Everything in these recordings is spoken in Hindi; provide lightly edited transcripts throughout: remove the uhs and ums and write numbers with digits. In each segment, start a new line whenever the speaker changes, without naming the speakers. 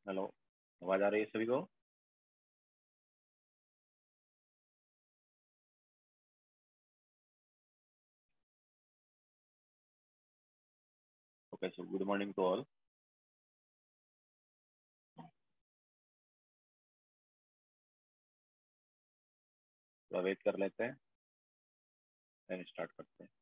हेलो। आवाज़ आ रही है सभी को? Okay, so good morning to all. तो वेट कर लेते हैं, देन स्टार्ट करते हैं।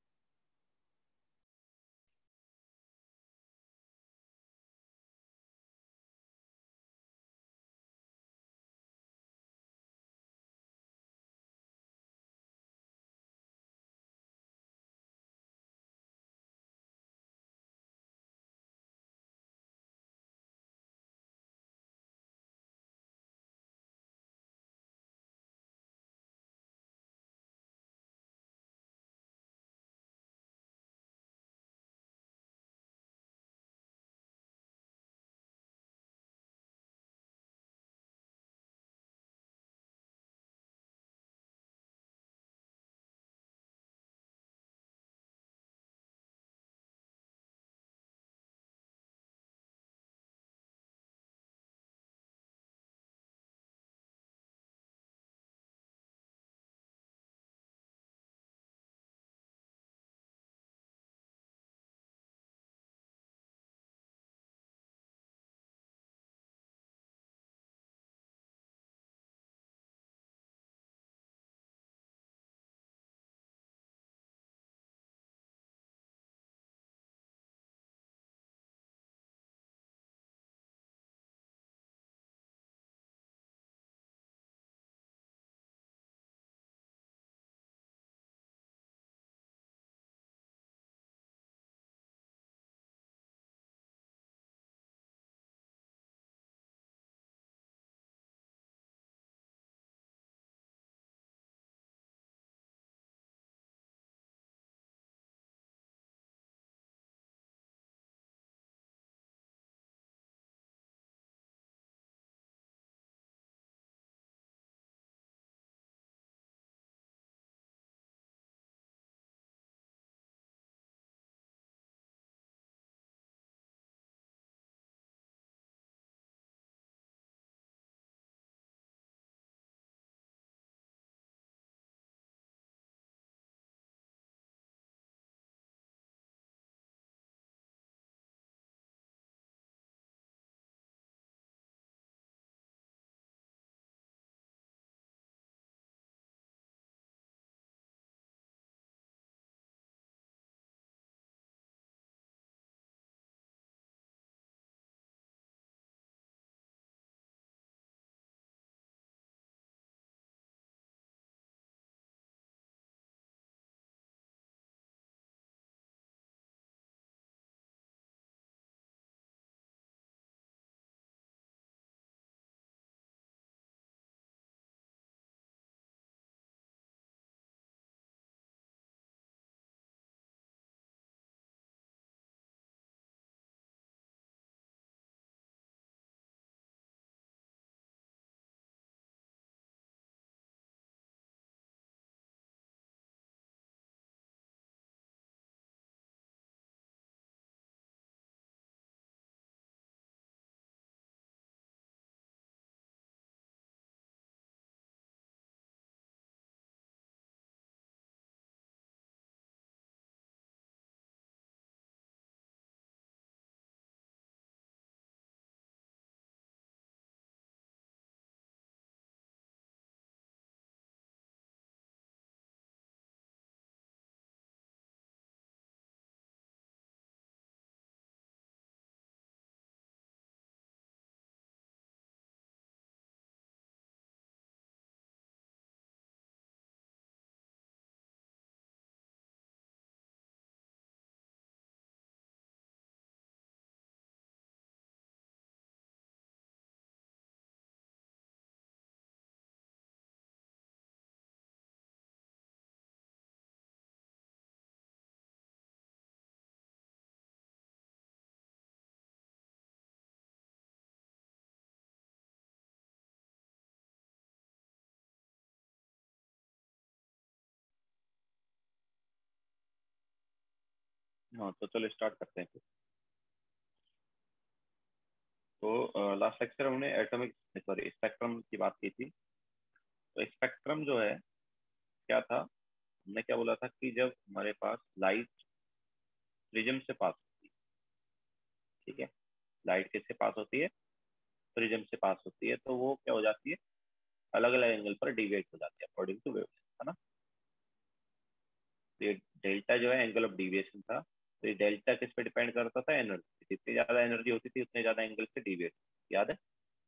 हाँ, तो चलो स्टार्ट करते हैं फिर। तो लास्ट लेक्चर हमने एटॉमिक सॉरी स्पेक्ट्रम की बात की थी। तो स्पेक्ट्रम जो है क्या था, हमने क्या बोला था कि जब हमारे पास लाइट प्रिज्म से पास होती है, ठीक है, लाइट किससे पास होती है, प्रिज्म से पास होती है, तो वो क्या हो जाती है, अलग अलग एंगल पर डिविएट हो जाती है अकॉर्डिंग टू वेवलेंथ, है ना। तो ये डेल्टा जो है एंगल ऑफ डिविएशन था। तो ये डेल्टा किस पे डिपेंड करता था, एनर्जी, जितनी ज्यादा एनर्जी होती थी उतने ज्यादा एंगल से डिविएट, याद है।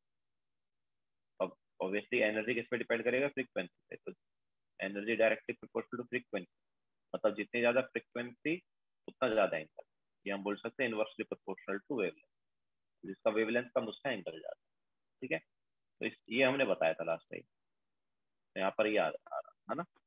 अब ऑब्वियसली एनर्जी किस पे डिपेंड करेगा, फ्रीक्वेंसी पे। तो energy directly proportional to frequency, मतलब जितनी ज्यादा फ्रीक्वेंसी उतना ज्यादा एंगल। ये हम बोल सकते हैं इनवर्सली प्रोपोर्शनल टू वेवलेंथ, जिसका वेवलेंथ कम उसका एंगल ज्यादा, ठीक है। तो ये हमने बताया था लास्ट टाइम, तो यहाँ पर ये आ रहा है ना।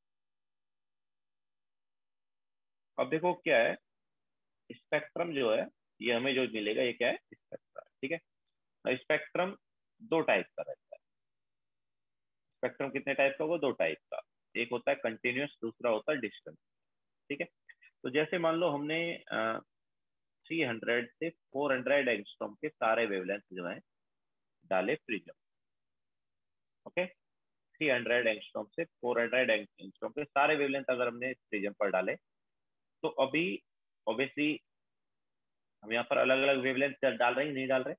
अब देखो क्या है, स्पेक्ट्रम जो है, ये हमें जो मिलेगा ये क्या है, स्पेक्ट्रम, ठीक है। अब स्पेक्ट्रम दो टाइप का रहता है। स्पेक्ट्रम कितने टाइप का होगा, दो टाइप का। एक होता है कंटिन्यूस, दूसरा होता है डिस्टेंस, ठीक है। तो जैसे मान लो हमने 300 से 400 एंगस्ट्रॉम के सारे वेवलेंथ जो है डाले प्रिज्म, ओके। 300 एंगस्ट्रॉम से 400 एंगस्ट्रॉम के सारे वेवलेंथ अगर हमने प्रिज्म पर डाले, तो अभी ऑब्वियसली हम यहाँ पर अलग अलग वेवलेंथ डाल रहे हैं, नहीं डाल रहे,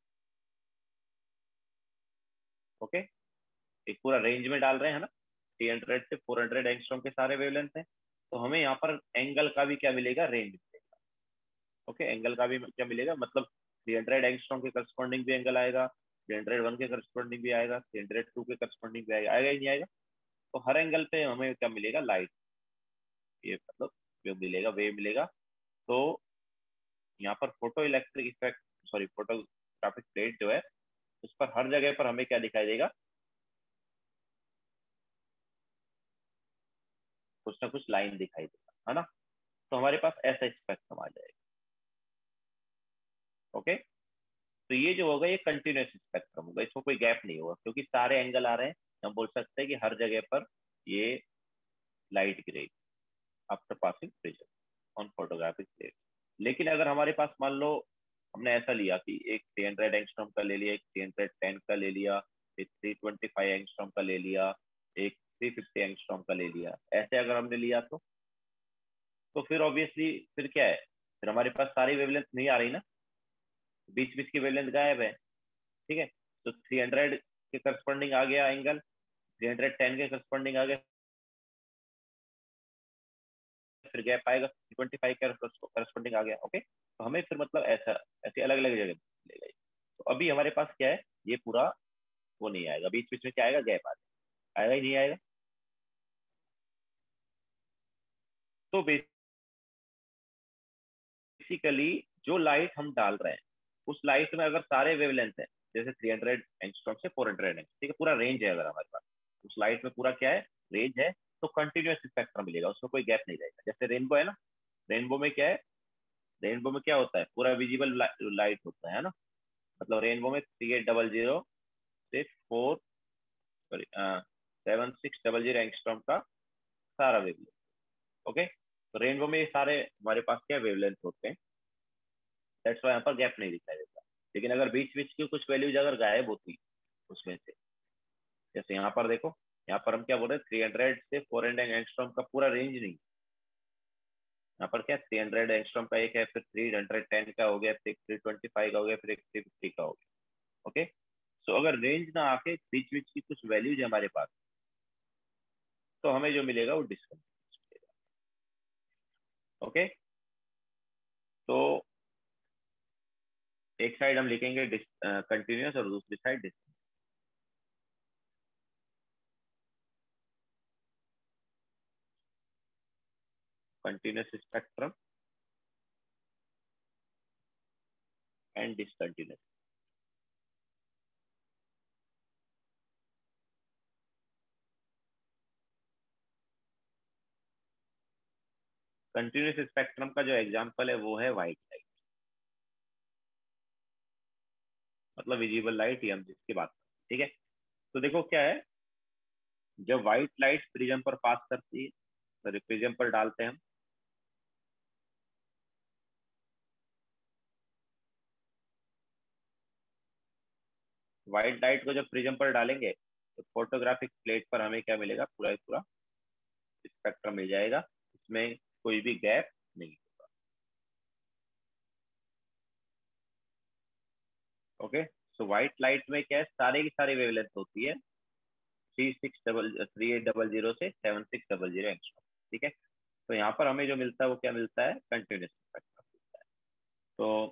ओके। एक पूरा रेंज में डाल रहे हैं, है ना। 300 से 400 एंगस्ट्रॉम के सारे वेवलेंथ हैं, तो हमें यहाँ पर एंगल का भी क्या मिलेगा, रेंज मिलेगा, ओके। एंगल का भी क्या मिलेगा, मतलब 300 एंगस्ट्रॉम के करस्पॉन्डिंग भी एंगल आएगा, 301 के करस्पॉन्डिंग भी आएगा, 302 के करस्पॉन्डिंग भी आएगा, आएगा ही नहीं आएगा। तो हर एंगल पे हमें क्या मिलेगा, लाइट, ये मतलब जो मिलेगा वेव मिलेगा। तो यहाँ पर photoelectric effect, sorry photographic plate जो है, उस पर हर जगह पर हमें क्या दिखाई देगा, कुछ ना कुछ लाइन दिखाई देगा, है ना। तो हमारे पास ऐसा स्पेक्ट्रम आ जाएगा, ओके। तो ये जो होगा ये कंटिन्यूस स्पेक्ट्रम होगा, इसमें कोई गैप नहीं होगा, क्योंकि सारे एंगल आ रहे हैं। हम बोल सकते हैं कि हर जगह पर ये लाइट गिरेगी after passing prism on photographic plate. लेकिन अगर हमारे पास मान लो हमने ऐसा लिया कि एक 300 एंगस्ट्रॉम का ले लिया, एक 310 का ले लिया, एक 325 एंगस्ट्रॉम का ले लिया, एक 350 एंगस्ट्रॉम का ले लिया, ऐसे अगर हमने लिया तो फिर ऑब्वियसली फिर क्या है, फिर हमारे पास सारी वेवलेंथ नहीं आ रही ना, बीच बीच की वेवलेंथ गायब है, ठीक है। तो 300 के करस्पॉन्डिंग आ गया एंगल, 310 के करस्पॉन्डिंग आ गया, फिर गैप आएगा, 25 का करस्पॉन्डिंग आ गया, ओके। तो हमें फिर मतलब ऐसा ऐसे अलग अलग जगह मिलेगा ये। तो अभी हमारे पास क्या है, ये पूरा वो नहीं आएगा, बीच बीच में क्या आएगा, गैप आएगा ही नहीं आएगा। तो बेसिकली जो लाइट हम डाल रहे हैं, उस लाइट में अगर सारे वेवलेंथ है, जैसे 300 एंगस्ट्रॉम से 400 एंगस्ट्रॉम, ठीक है, पूरा रेंज है अगर हमारे पास, उस लाइट में पूरा क्या है, रेंज है, तो कंटिन्यूस स्पेक्ट्रम मिलेगा, उसमें कोई गैप नहीं रहेगा। जैसे रेनबो है ना, रेनबो में क्या है, रेनबो में क्या होता है, पूरा विजिबल लाइट होता है ना। मतलब रेनबो में 3800 से 7600 एंगस्ट्रॉम का सारा वेवलेंथ, ओके। तो रेनबो में ये सारे हमारे पास क्या वेवलेंथ होते हैं, दैट्स वाई यहाँ पर गैप नहीं दिखाई देता। लेकिन अगर बीच बीच की कुछ वैल्यूज अगर गायब होती उसमें से, जैसे यहाँ पर देखो, यहाँ पर हम क्या बोल रहे हैं, 300 से 400 एंगस्ट्रॉम का पूरा रेंज नहीं, यहाँ पर क्या 300 एंगस्ट्रॉम का एक है, फिर 310 का हो गया, फिर 325 का हो गया, फिर 350 का हो गया, ओके। सो अगर रेंज ना आके बीच बीच की कुछ वैल्यूज है हमारे पास, तो हमें जो मिलेगा वो डिस्कंटिन्यूस मिलेगा, ओके। तो एक साइड हम लिखेंगे कंटिन्यूस और दूसरी side discontinuous. Continuous spectrum and discontinuous. Continuous spectrum का जो एग्जांपल है वो है व्हाइट लाइट, मतलब विजिबल लाइट, ये हम जिसकी बात करते हैं, ठीक है। तो देखो क्या है, जब व्हाइट लाइट प्रिज्म पर पास करती है, सॉरी प्रिज्म पर डालते हैं हम, व्हाइट लाइट को जब प्रिज्म पर डालेंगे तो फोटोग्राफिक प्लेट पर हमें क्या मिलेगा, पूरा पूरा स्पेक्ट्रम मिल जाएगा, इसमें कोई भी गैप नहीं होगा। ओके, सो व्हाइट लाइट में क्या है, सारे की सारी वेवलेंथ होती है 3800 से 7600 एंगस्ट्रॉम। ठीक है, तो यहाँ पर हमें जो मिलता है वो क्या मिलता है, कंटिन्यूस स्पेक्ट्रम मिलता है। तो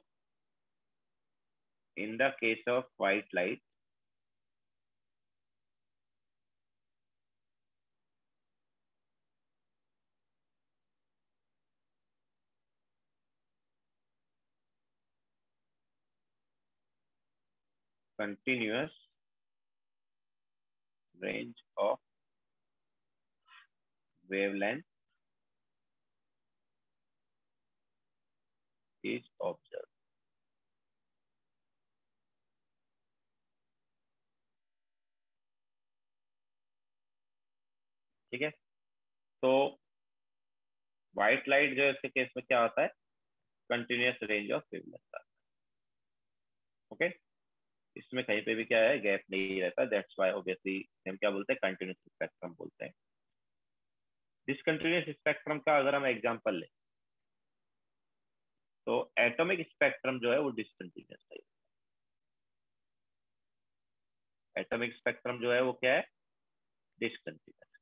in the case of white light, continuous range of wavelength is observed। ठीक है, तो व्हाइट लाइट जो है इसके केस में क्या होता है, कंटिन्यूस रेंज ऑफ वेवलेंथ का। ओके, इसमें कहीं पे भी क्या है, गैप नहीं रहता, दैट्स व्हाई ऑब्वियसली हम क्या बोलते हैं, कंटिन्यूस स्पेक्ट्रम बोलते हैं। डिसकंटिन्यूस स्पेक्ट्रम का अगर हम एग्जांपल लें तो एटॉमिक स्पेक्ट्रम जो है वो डिसकंटिन्यूस है। एटॉमिक स्पेक्ट्रम जो है वो क्या है, discontinuous.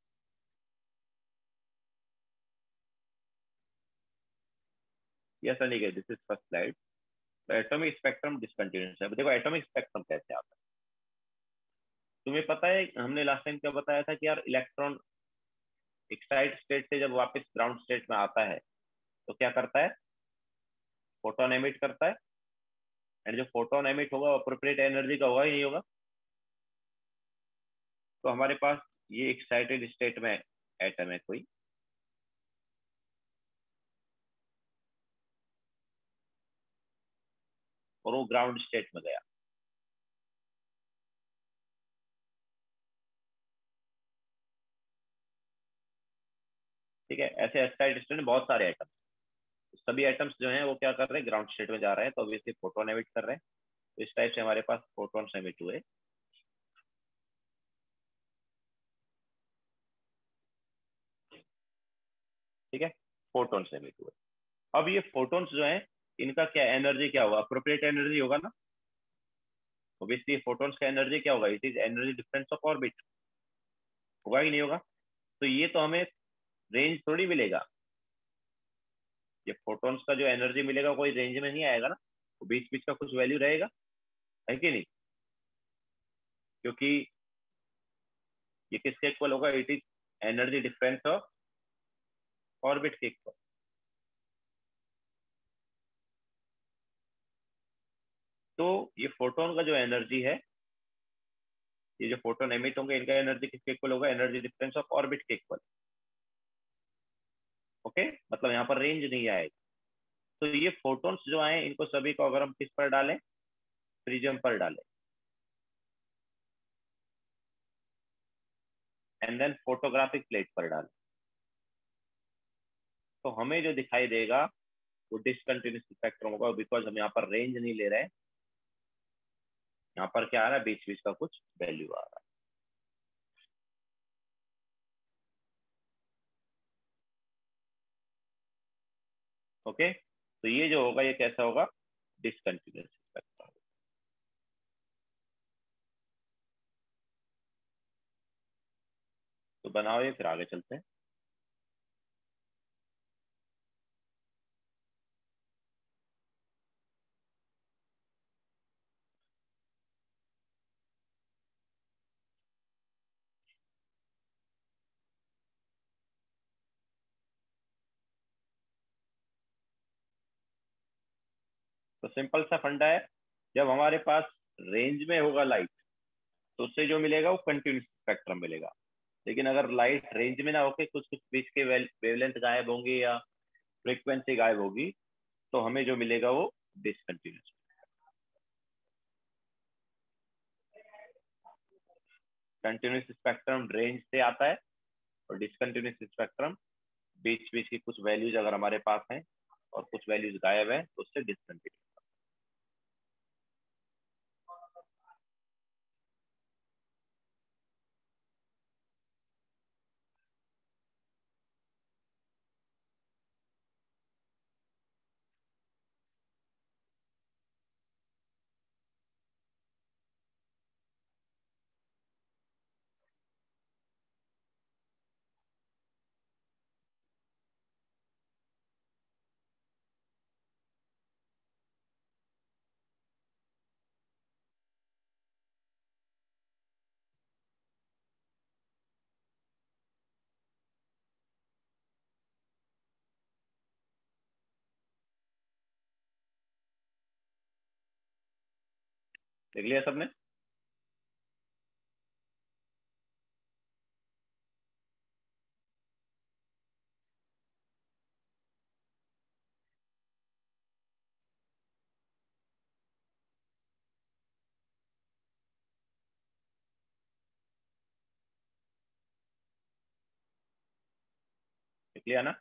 Yes Aniket, this is first slide. Atomic spectrum discontinuous है। देखो एटॉमिक स्पेक्ट्रम कैसे आता है, तुम्हें पता है हमने लास्ट टाइम क्या बताया था कि यार इलेक्ट्रॉन एक्साइट स्टेट से जब वापस ग्राउंड स्टेट में आता है तो क्या करता है, फोटोन एमिट करता है, एंड जो फोटोन एमिट होगा अप्रोप्रिएट एनर्जी का होगा ही नहीं होगा। तो हमारे पास ये एक्साइटेड स्टेट में एटम है कोई, और वो ग्राउंड स्टेट में गया। ठीक है, ऐसे एक्साइटेड स्टेट में बहुत सारे एटम, सभी एटम्स जो हैं वो क्या कर रहे हैं, ग्राउंड स्टेट में जा रहे हैं, तो ऑब्वियसली फोटोन एमिट कर रहे हैं। तो इस टाइप से हमारे पास फोटोन एमिट हुए। ठीक है, फोटोन एमिट हुए। अब ये फोटोन्स जो हैं इनका क्या एनर्जी क्या होगा, अप्रोप्रिएट एनर्जी होगा ना। ऑब्वियसली फोटोन्स का एनर्जी क्या होगा, it is energy difference of orbit, होगा ही नहीं होगा। तो ये तो हमें रेंज थोड़ी मिलेगा, ये फोटोन्स का जो एनर्जी मिलेगा कोई रेंज में नहीं आएगा ना, तो बीच बीच का कुछ वैल्यू रहेगा, है कि नहीं। क्योंकि ये किसके इक्वल होगा, it is energy difference of orbit के इक्वल। तो ये फोटोन का जो एनर्जी है, ये जो फोटोन एमिट होंगे इनका एनर्जी किसके इक्वल होगा, एनर्जी डिफरेंस ऑफ ऑर्बिट के इक्वल। ओके, मतलब यहाँ पर रेंज नहीं आएगा। तो ये फोटोन्स जो आए इनको सभी को अगर हम किस पर डालें, प्रिज्म पर डालें, एंड देन फोटोग्राफिक प्लेट पर डालें, तो हमें जो दिखाई देगा वो डिसकंटिन्यूस स्पेक्ट्रम होगा, बिकॉज हम यहाँ पर रेंज नहीं ले रहे हैं, यहाँ पर क्या आ रहा है, बीच बीच का कुछ वैल्यू आ रहा है। ओके, तो ये जो होगा ये कैसा होगा, डिसकंटिन्यूस स्पेक्ट्रम। तो बनाओ ये, फिर आगे चलते हैं। तो सिंपल सा फंडा है, जब हमारे पास रेंज में होगा लाइट तो उससे जो मिलेगा वो कंटिन्यूस स्पेक्ट्रम मिलेगा। लेकिन अगर लाइट रेंज में ना होके कुछ कुछ बीच के वेवलेंथ गायब होंगे या फ्रीक्वेंसी गायब होगी, तो हमें जो मिलेगा वो डिसकंटिन्यूस। कंटिन्यूस स्पेक्ट्रम रेंज से आता है, और डिसकंटिन्यूस स्पेक्ट्रम बीच बीच की कुछ वैल्यूज अगर हमारे पास हैं और कुछ वैल्यूज गायब है तो उससे डिसकंटिन्यूस। देख लिया सबने? देख लिया ना?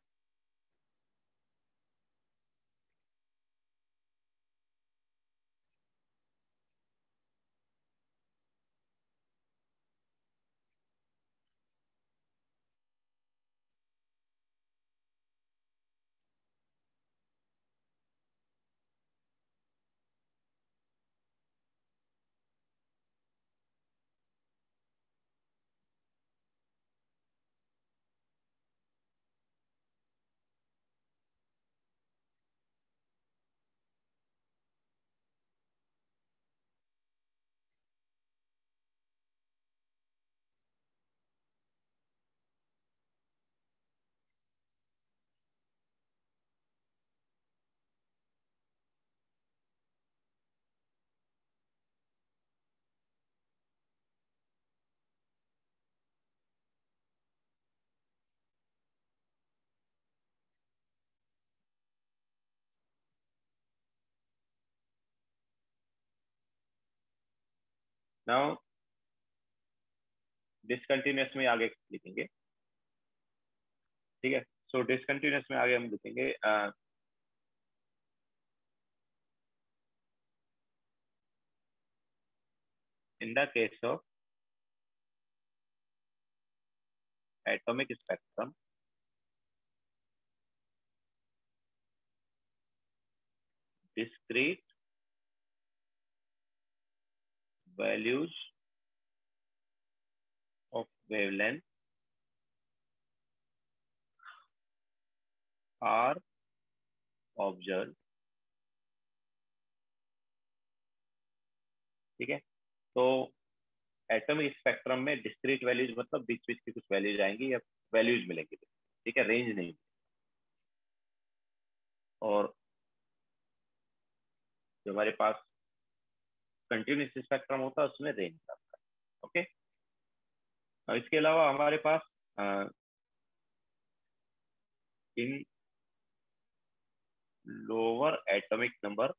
नाउ डिसकंटिन्यूस में आगे लिखेंगे। ठीक है, सो डिसकंटिन्यूस में आगे हम लिखेंगे in the case of atomic spectrum, discrete values of wavelength are observed। ठीक है, तो एटॉमिक स्पेक्ट्रम में डिस्क्रीट वैल्यूज मतलब बीच बीच की कुछ वैल्यूज आएंगी या वैल्यूज मिलेंगी। ठीक है, रेंज नहीं। और जो हमारे पास कंटिन्यूस स्पेक्ट्रम होता है उसमें रेंज आता है। ओके, और इसके अलावा हमारे पास in lower atomic number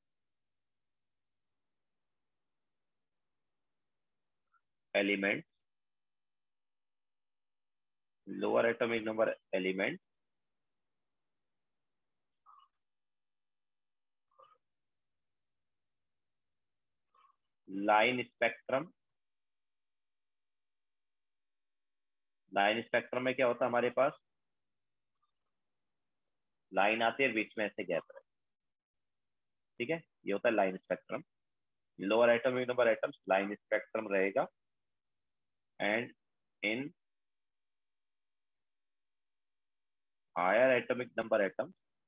element, lower atomic number element line spectrum. Line spectrum में क्या होता है हमारे पास, लाइन आती है बीच में ऐसे गैप है। ठीक है, ये होता है line spectrum. Lower atomic number atoms line spectrum रहेगा, and in higher atomic number atoms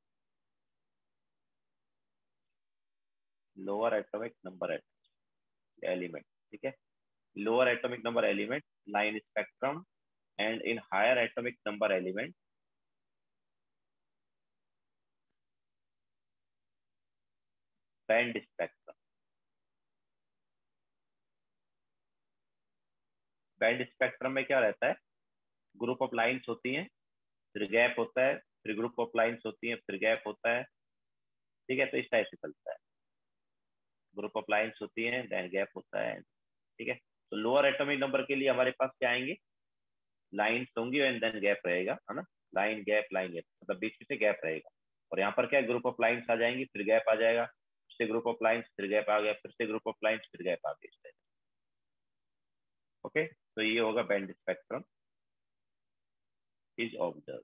lower atomic number element. ठीक है, lower atomic number element line spectrum, and in higher atomic number element band spectrum. Band spectrum में क्या रहता है, ग्रुप ऑफ लाइंस होती हैं, फिर गैप होता है, फिर ग्रुप ऑफ लाइंस होती हैं, फिर गैप होता है। ठीक है, तो इस टाइप से चलता है। ग्रुप ऑफ लाइंस होती हैं, देन गैप होता है। ठीक है, तो लोअर एटॉमिक नंबर के लिए हमारे पास क्या आएंगे, लाइंस होंगी एंड देन गैप रहेगा, है ना। लाइन गैप मतलब बीच में से गैप रहेगा। और यहाँ पर क्या ग्रुप ऑफ लाइंस आ जाएंगी, फिर गैप आ जाएगा, फिर से ग्रुप ऑफ लाइंस, फिर गैप आ गया, फिर से ग्रुप ऑफ लाइंस, फिर गैप आ गया। ओके, तो ये होगा बैंड स्पेक्ट्रम इज ऑब्जर्व।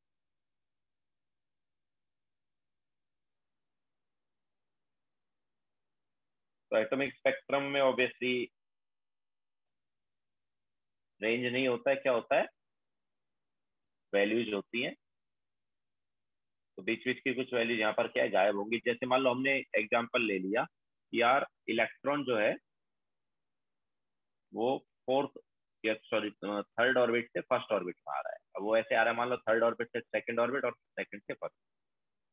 तो एटॉमिक स्पेक्ट्रम में ऑब्वियसली रेंज नहीं होता है, क्या होता है, वैल्यूज होती हैं। तो बीच बीच की कुछ वैल्यूज यहाँ पर क्या है, गायब होंगी। जैसे मान लो हमने एग्जांपल ले लिया कि यार इलेक्ट्रॉन जो है वो फोर्थ या सॉरी थर्ड ऑर्बिट से फर्स्ट ऑर्बिट में आ रहा है। अब वो ऐसे आ रहा है, मान लो थर्ड ऑर्बिट से सेकंड ऑर्बिट और सेकंड से फर्स्ट।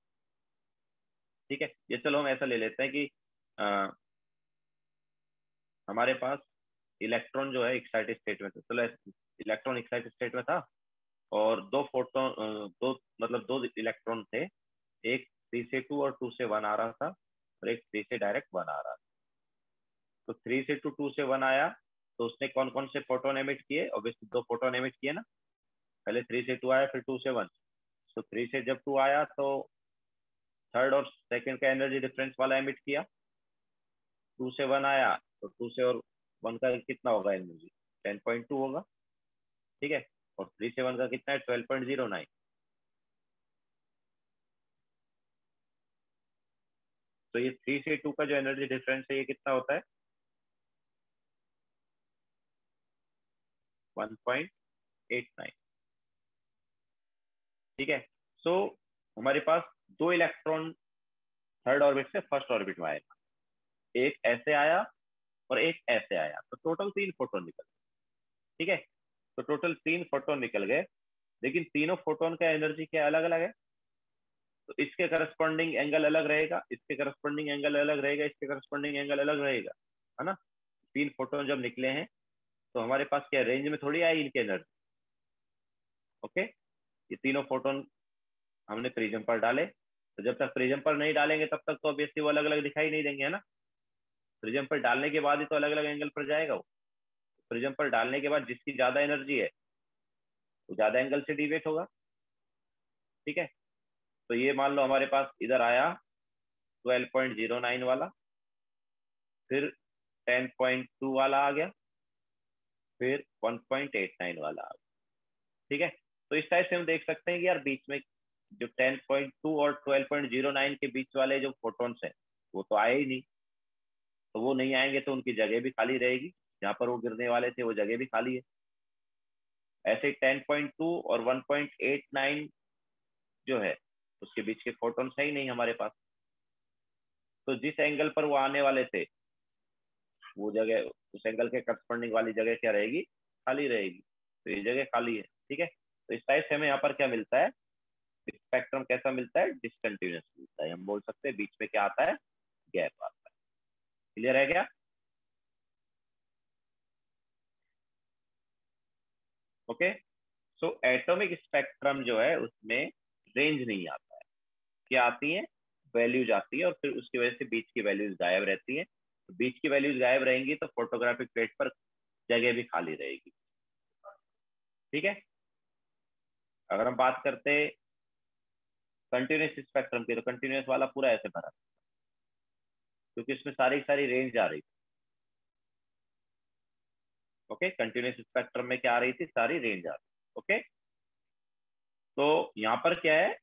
ठीक है, ये चलो हम ऐसा ले लेते हैं कि हमारे पास इलेक्ट्रॉन जो है एक्साइटेड स्टेट में था, चलो इलेक्ट्रॉन एक्साइटेड स्टेट में था, और दो फोटोन, दो मतलब दो इलेक्ट्रॉन थे, एक 3 से 2 और 2 से 1 आ रहा था, और एक 3 से डायरेक्ट 1 आ रहा था। तो 3 से 2, 2 से 1 आया, तो उसने कौन कौन से फोटोन एमिट किए? ऑब्वियसली 2 फोटोन एमिट किए ना, पहले 3 से 2 आया, फिर 2 से 1। तो 3 से जब 2 आया तो थर्ड और सेकंड का एनर्जी डिफरेंस वाला एमिट किया। 2 से 1 आया तो 2 से और 1 का कितना होगा एनर्जी? 10.2 होगा, ठीक है। और 3 से 1 का कितना है? 12.09। तो ये 3 से 2 का जो एनर्जी डिफरेंस है ये कितना होता है? 1.89, ठीक है। सो हमारे पास दो इलेक्ट्रॉन थर्ड ऑर्बिट से फर्स्ट ऑर्बिट में आएगा, एक ऐसे आया और एक ऐसे आया, तो टोटल 3 फोटोन निकल गए, ठीक है। तो टोटल 3 फोटोन निकल गए, लेकिन तीनों फोटोन का एनर्जी क्या अलग अलग है? तो इसके करस्पॉन्डिंग एंगल अलग रहेगा, इसके करस्पॉन्डिंग एंगल अलग रहेगा, इसके करस्पॉन्डिंग एंगल अलग रहेगा, है ना। 3 फोटोन जब निकले हैं तो हमारे पास क्या रेंज में थोड़ी आई इनकी एनर्जी। ओके, ये तीनों फोटोन हमने प्रिज्म पर डाले, तो जब तक प्रिज्म पर नहीं डालेंगे तब तक तो ऑब्वियसली वो अलग अलग दिखाई नहीं देंगे, है ना। प्रिज्म पर डालने के बाद ही तो अलग अलग एंगल पर जाएगा वो। प्रिज्म पर डालने के बाद जिसकी ज्यादा एनर्जी है वो ज्यादा एंगल से डिविएट होगा, ठीक है। तो ये मान लो हमारे पास इधर आया 12.09 वाला, फिर 10.2 वाला आ गया, फिर 1.89 वाला आ गया, ठीक है। तो इस टाइप से हम देख सकते हैं कि यार बीच में जो 10.2 और 12.09 के बीच वाले जो फोटोन्स हैं वो तो आए ही नहीं, तो वो नहीं आएंगे तो उनकी जगह भी खाली रहेगी, जहां पर वो गिरने वाले थे वो जगह भी खाली है। ऐसे 10.2 और 1.89 जो है उसके बीच के फोटोन्स है ही नहीं हमारे पास, तो जिस एंगल पर वो आने वाले थे वो जगह, उस एंगल के करस्पॉन्डिंग वाली जगह क्या रहेगी? खाली रहेगी, तो ये जगह खाली है, ठीक है। तो इस टाइप से हमें यहाँ पर क्या मिलता है? स्पेक्ट्रम कैसा मिलता है? डिसकंटिन्यूअस मिलता है। हम बोल सकते हैं बीच में क्या आता है? गैप आता है। क्लियर है क्या? ओके। सो एटॉमिक स्पेक्ट्रम जो है उसमें रेंज नहीं आता है, क्या आती है? वैल्यूज आती है, और फिर उसकी वजह से बीच की वैल्यूज गायब रहती है। तो बीच की वैल्यूज गायब रहेंगी तो फोटोग्राफिक प्लेट पर जगह भी खाली रहेगी, ठीक है। अगर हम बात करते कंटिन्यूस स्पेक्ट्रम की, तो कंटिन्यूस वाला पूरा ऐसे भरा, क्योंकि इसमें सारी सारी रेंज आ रही थी। ओके, कंटिन्यूस स्पेक्ट्रम में क्या आ रही थी? सारी रेंज आ रही। ओके, तो यहाँ पर क्या है?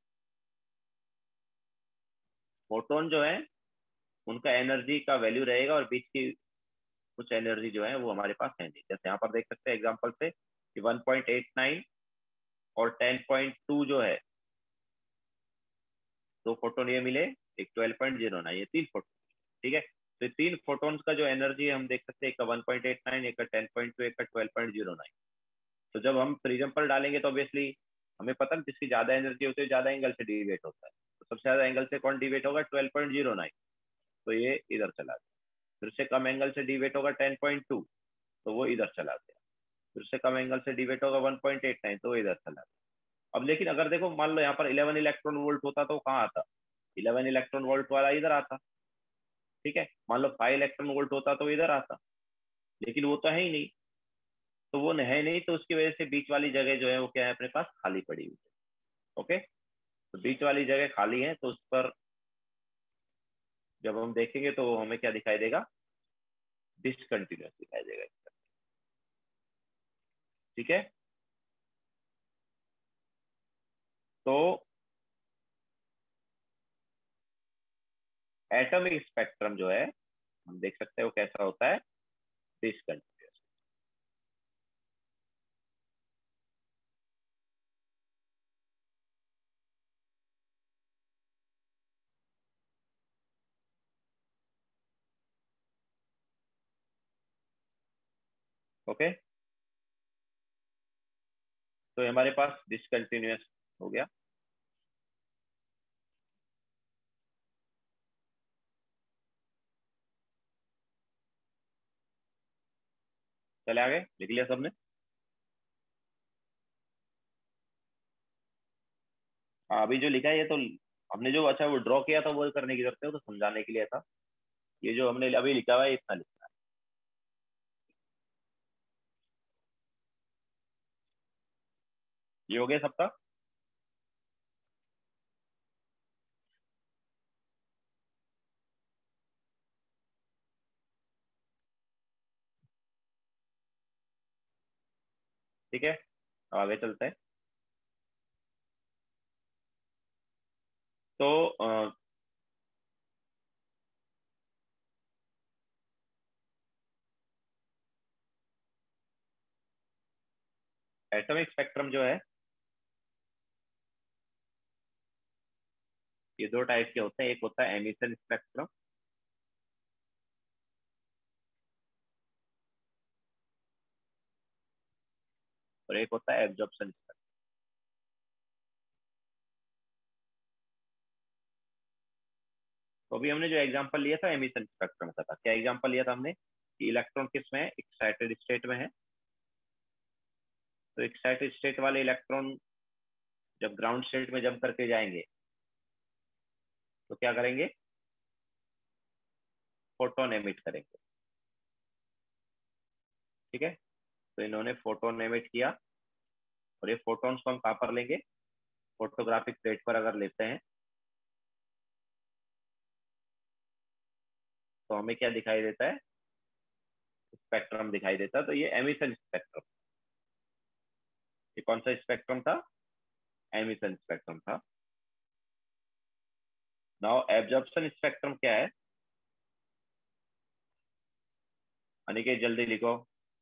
फोटोन जो है उनका एनर्जी का वैल्यू रहेगा, और बीच की कुछ एनर्जी जो है वो हमारे पास है नहीं। जैसे यहाँ पर देख सकते हैं एग्जांपल से कि 1.89 और 10.2 जो है, दो फोटोन ये मिले, एक 12.09, ये 3 फोटोन, ठीक है। तो 3 फोटोन्स का जो एनर्जी है हम देख सकते हैं, एक का 1.89, एक का 10.2, एक का 12.09। तो जब हम प्रिज्म पर डालेंगे तो ऑब्वियसली हमें पता है जिसकी ज्यादा एनर्जी होती है ज्यादा एंगल से डिविएट होता है, तो सबसे ज्यादा एंगल से कौन डिविएट होगा? 12.09, तो ये इधर चला गया। फिर से कम एंगल से डिविएट होगा 10.2, तो वो इधर चला गया। फिर से कम एंगल से डिविएट होगा 1.89, तो वो इधर चला गया। अब लेकिन अगर देखो मान लो यहाँ पर 11 इलेक्ट्रॉन वोल्ट होता तो कहाँ आता? 11 इलेक्ट्रॉन वोल्ट वाला इधर आता, ठीक है। मान लो 5 इलेक्ट्रॉन वोल्ट होता तो इधर आता, लेकिन वो तो है ही नहीं। तो वो है नहीं, तो उसकी वजह से बीच वाली जगह जो है वो क्या है? अपने पास खाली पड़ी हुई है। ओके, तो बीच वाली जगह खाली है, तो उस पर जब हम देखेंगे तो हमें क्या दिखाई देगा? डिसकंटिन्यूअस दिखाई देगा, ठीक है। तो एटॉमिक स्पेक्ट्रम जो है हम देख सकते हैं वो कैसा होता है? डिसकंटिन्यूअस। ओके, तो हमारे पास डिसकंटिन्यूअस हो गया। चले आगे, लिख लिया सबने? हाँ, अभी जो लिखा है ये तो हमने जो अच्छा वो ड्रॉ किया था वो करने की जरूरत है, तो समझाने के लिए था। ये जो हमने अभी लिखा हुआ है इतना लिखना है। ये हो गया सबका? ठीक है, अब आगे चलते हैं। तो एटॉमिक स्पेक्ट्रम जो है ये दो टाइप के होते हैं। एक होता है एमिशन स्पेक्ट्रम, और एक होता है एब्जॉर्प्शन स्पेक्ट्रम। तो अभी हमने जो एग्जांपल लिया था एमिशन स्पेक्ट्रम का था, क्या एग्जांपल लिया था हमने कि इलेक्ट्रॉन किस में है, एक्साइटेड स्टेट में है। तो एक्साइटेड स्टेट वाले इलेक्ट्रॉन जब ग्राउंड स्टेट में जंप करके जाएंगे तो क्या करेंगे? फोटोन एमिट करेंगे। ठीक है, तो इन्होंने फोटोन एमिट किया, और ये फोटोन्स को हम कहाँ पर लेंगे? फोटोग्राफिक प्लेट पर अगर लेते हैं तो हमें क्या दिखाई देता है? स्पेक्ट्रम दिखाई देता है। तो ये एमिशन स्पेक्ट्रम, ये कौन सा स्पेक्ट्रम था? एमिशन स्पेक्ट्रम था। नाउ एब्जॉर्प्शन स्पेक्ट्रम क्या है? अनिकेत जल्दी लिखो।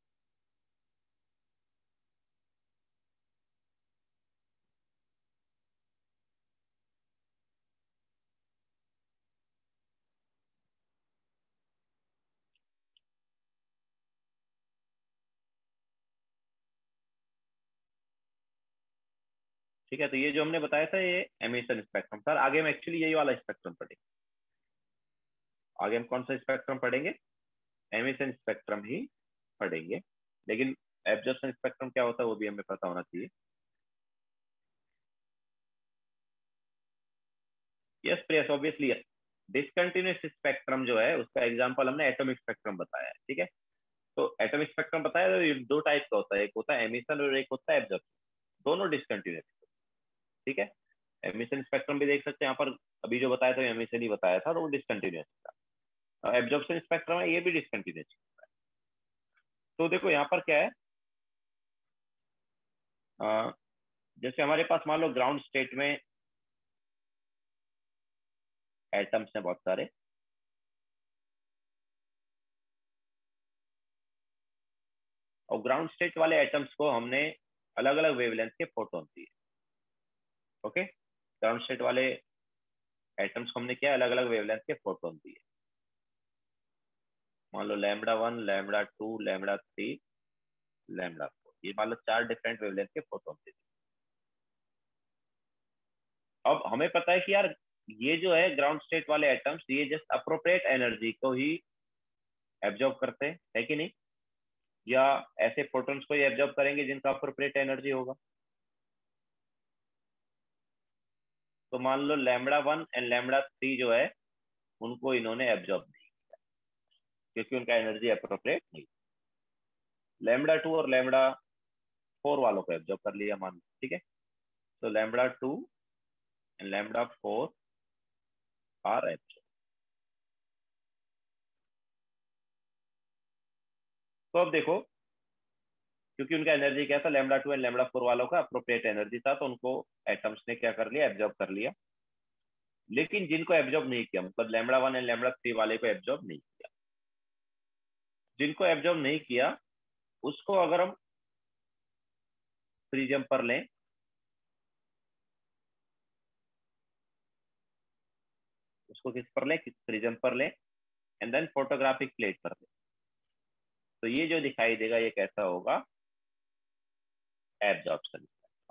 ठीक है, तो ये जो हमने बताया था ये एमिशन स्पेक्ट्रम था। आगे हम एक्चुअली यही वाला स्पेक्ट्रम पढ़ेंगे। आगे हम कौन सा स्पेक्ट्रम पढ़ेंगे? एमिशन स्पेक्ट्रम ही पढ़ेंगे। लेकिन एब्जॉर्प्शन स्पेक्ट्रम क्या होता है वो भी हमें पता होना चाहिए। Yes Priyas, obviously. Discontinuous spectrum जो है उसका एग्जांपल हमने एटॉमिक स्पेक्ट्रम बताया है। ठीक है, तो एटॉमिक स्पेक्ट्रम बताया तो ये दो टाइप का होता है, एक होता है एमिशन और एक होता है एब्जॉर्प्शन। दोनों डिसकंटिन्यूस। ठीक है, एमिशन स्पेक्ट्रम भी देख सकते हैं यहाँ पर। अभी जो बताया था एमिशन ही बताया था, तो वो डिसकंटिन्यूस था। एब्जॉर्प्शन स्पेक्ट्रम है, ये भी डिसकंटिन्यूस। तो देखो यहाँ पर क्या है, अ, जैसे हमारे पास मान लो ग्राउंड स्टेट में एटम्स हैं बहुत सारे, और ग्राउंड स्टेट वाले एटम्स को हमने अलग अलग वेवलेंथ के फोटोन दिए। ओके, ग्राउंड स्टेट वाले एटम्स को हमने क्या अलग अलग वेवलेंथ के फोटोन दिए। मान लो λ1, λ2, λ3, λ4, ये मान लो चार डिफरेंट वेवलेंथ के फोटोन दिए। अब हमें पता है कि यार ये जो है ग्राउंड स्टेट वाले एटम्स ये जस्ट अप्रोप्रिएट एनर्जी को ही एब्जॉर्ब करते हैं, है कि नहीं? या ऐसे फोटॉन्स को ही एब्जॉर्ब करेंगे जिनका अप्रोप्रिएट एनर्जी होगा। तो मान लो λ1 एंड λ3 जो है उनको इन्होंने एब्जॉर्ब नहीं, क्योंकि उनका एनर्जी अप्रोप्रिएट नहीं। λ2 और λ4 वालों को एब्जॉर्ब कर लिया मान लो। ठीक है, तो λ2 एंड λ4 आर एब्जॉर्ब। तो अब देखो, क्योंकि उनका एनर्जी क्या था, λ2 एंड λ4 वालों का अप्रोप्रिएट एनर्जी था, तो उनको एटम्स ने क्या कर लिया? एब्जॉर्ब कर लिया। लेकिन जिनको एब्जॉर्ब नहीं किया, मतलब λ1 एंड λ3 वाले को एब्जॉर्ब नहीं किया, जिनको एब्जॉर्ब नहीं किया उसको अगर हम प्रिज्म पर लें, उसको किस पर लें? प्रिज्म पर लें, एंड देन फोटोग्राफिक प्लेट पर लें, तो ये जो दिखाई देगा ये कैसा होगा? एब्जॉर्प्शन।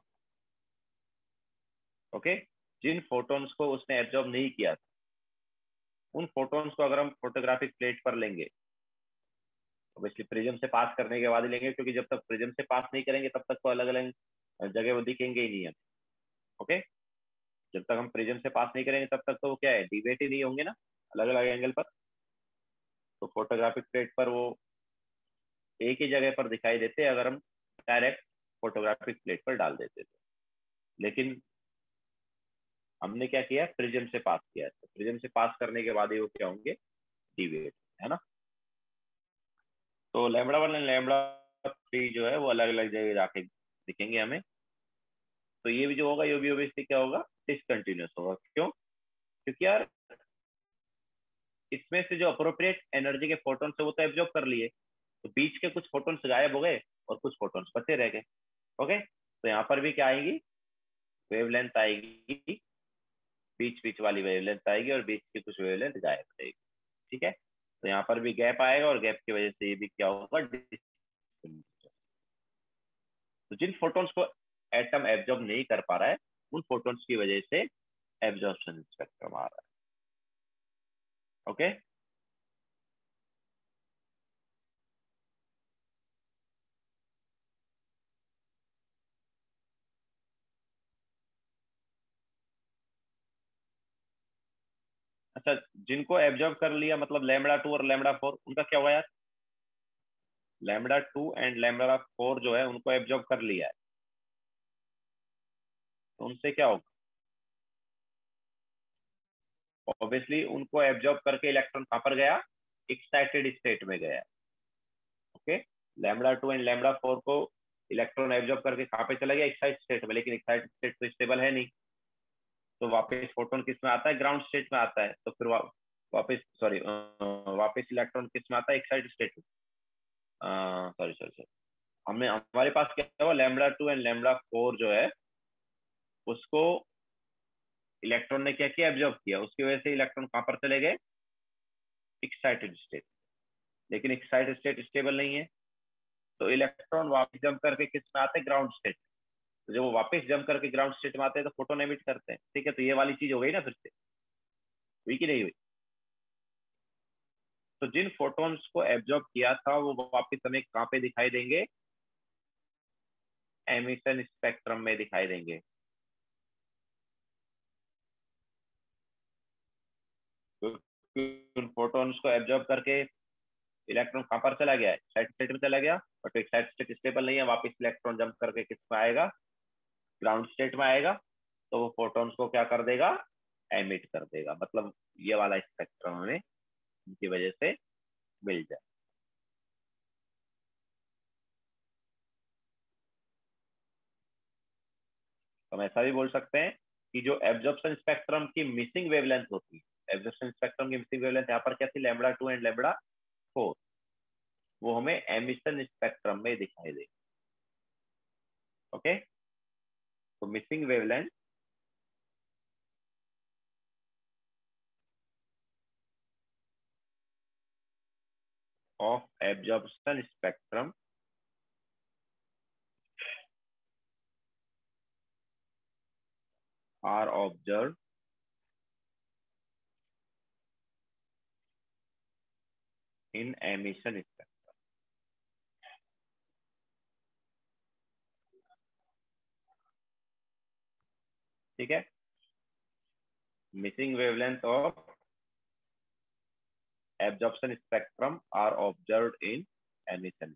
ओके, जिन फोटॉन्स को उसने एब्जॉर्ब नहीं किया था उन फोटॉन्स को अगर हम फोटोग्राफिक प्लेट पर लेंगे ऑब्वियसली प्रिज्म से पास करने के बाद ही लेंगे, क्योंकि जब तक प्रिज्म से पास नहीं करेंगे तब तक तो अलग अलग जगह वो दिखेंगे ही नहीं है। ओके, जब तक हम प्रिज्म से पास नहीं करेंगे तब तक तो वो क्या है, डिवेट ही नहीं होंगे ना अलग अलग एंगल पर। तो फोटोग्राफिक प्लेट पर वो एक ही जगह पर दिखाई देते अगर हम डायरेक्ट फोटोग्राफिक प्लेट पर डाल देते थे। लेकिन हमने क्या किया, प्रिज्म से पास किया, तो प्रिज्म से पास करने के बाद ही वो क्या होंगे, डिवेट, है ना। तो lambda one and lambda three जो है वो अलग अलग जगह जाके दिखेंगे हमें। तो ये भी जो होगा, ये भी ऑब्वियसली क्या होगा, डिसकंटिन्यूस होगा। क्यों? क्योंकि यार इसमें से जो अप्रोप्रिएट एनर्जी के फोटोन्स है वो तो एब्जॉर्ब कर लिए, तो बीच के कुछ फोटोन्स गायब हो गए और कुछ फोटोन्स बचे रह गए। ओके, तो यहाँ पर भी क्या आएगी, वेवलेंथ आएगी, बीच बीच वाली वेवलेंथ आएगी और बीच की कुछ वेवलेंथ गायब हो जाएगी। ठीक है, तो यहाँ पर भी गैप आएगा और गैप की वजह से ये भी क्या होगा, तो जिन फोटोन्स को एटम एब्जॉर्ब नहीं कर पा रहा है उन फोटोन्स की वजह से एब्जॉर्प्शन स्पेक्ट्रम आ रहा है। ओके, अच्छा, जिनको एब्जॉर्ब कर लिया मतलब लैम्बडा टू और लैम्बडा फोर, उनका क्या हुआ यार, lambda two and lambda four जो है उनको एब्जॉर्ब कर लिया है, तो उनसे क्या होगा, ऑब्वियसली उनको एब्जॉर्ब करके इलेक्ट्रॉन कहाँ पर गया, एक्साइटेड स्टेट में गया। Okay, lambda two and lambda four को इलेक्ट्रॉन एब्जॉर्ब करके कहाँ पे चला गया, एक्साइटेड स्टेट में, लेकिन एक्साइटेड स्टेट तो स्टेबल है नहीं, तो वापस फोटोन किस में आता है, ग्राउंड स्टेट में आता है। तो फिर वापस सॉरी वापस इलेक्ट्रॉन किस में आता है, एक्साइटेड स्टेट में। सॉरी सॉरी सॉरी, हमें हमारे पास क्या हुआ, lambda two and lambda four जो है उसको इलेक्ट्रॉन ने क्या किया, एब्जॉर्ब किया, उसकी वजह से इलेक्ट्रॉन कहाँ पर चले गए, एक्साइटेड स्टेट। लेकिन एक्साइटेड स्टेट स्टेबल नहीं है, तो इलेक्ट्रॉन वापस जंप करके किस में आते हैं, ग्राउंड स्टेट। तो जब वो वापस जंप करके ग्राउंड स्टेट में आते हैं तो फोटोन एमिट करते हैं। ठीक है, तो ये वाली चीज हो गई ना, फिर से हुई कि नहीं हुई। तो जिन फोटोन्स को एब्जॉर्ब किया था वो वापस हमें कहाँ पे दिखाई देंगे, एमिशन स्पेक्ट्रम में दिखाई देंगे। तो उन फोटोन्स को एब्जॉर्ब करके इलेक्ट्रॉन कहाँ पर चला गया है, साइड स्टेट में चला गया, बट एक साइड स्टेट स्टेबल नहीं है, वापस इलेक्ट्रॉन जंप करके किस में आएगा, ग्राउंड स्टेट में आएगा। तो वो फोटोन्स को क्या कर देगा, एमिट कर देगा, मतलब ये वाला स्पेक्ट्रम हमें इनकी वजह से मिल जाए। तो हम ऐसा भी बोल सकते हैं कि जो एब्जॉर्प्शन स्पेक्ट्रम की मिसिंग वेवलेंथ होती है, एब्जॉर्प्शन स्पेक्ट्रम की मिसिंग वेवलेंथ यहाँ पर क्या थी, lambda two and lambda four, वो हमें एमिशन स्पेक्ट्रम में दिखाई देगी। ओके, तो missing wavelength of absorption spectrum are observed in emission spectrum। ठीक है, missing wavelength of absorption spectrum are observed in emission।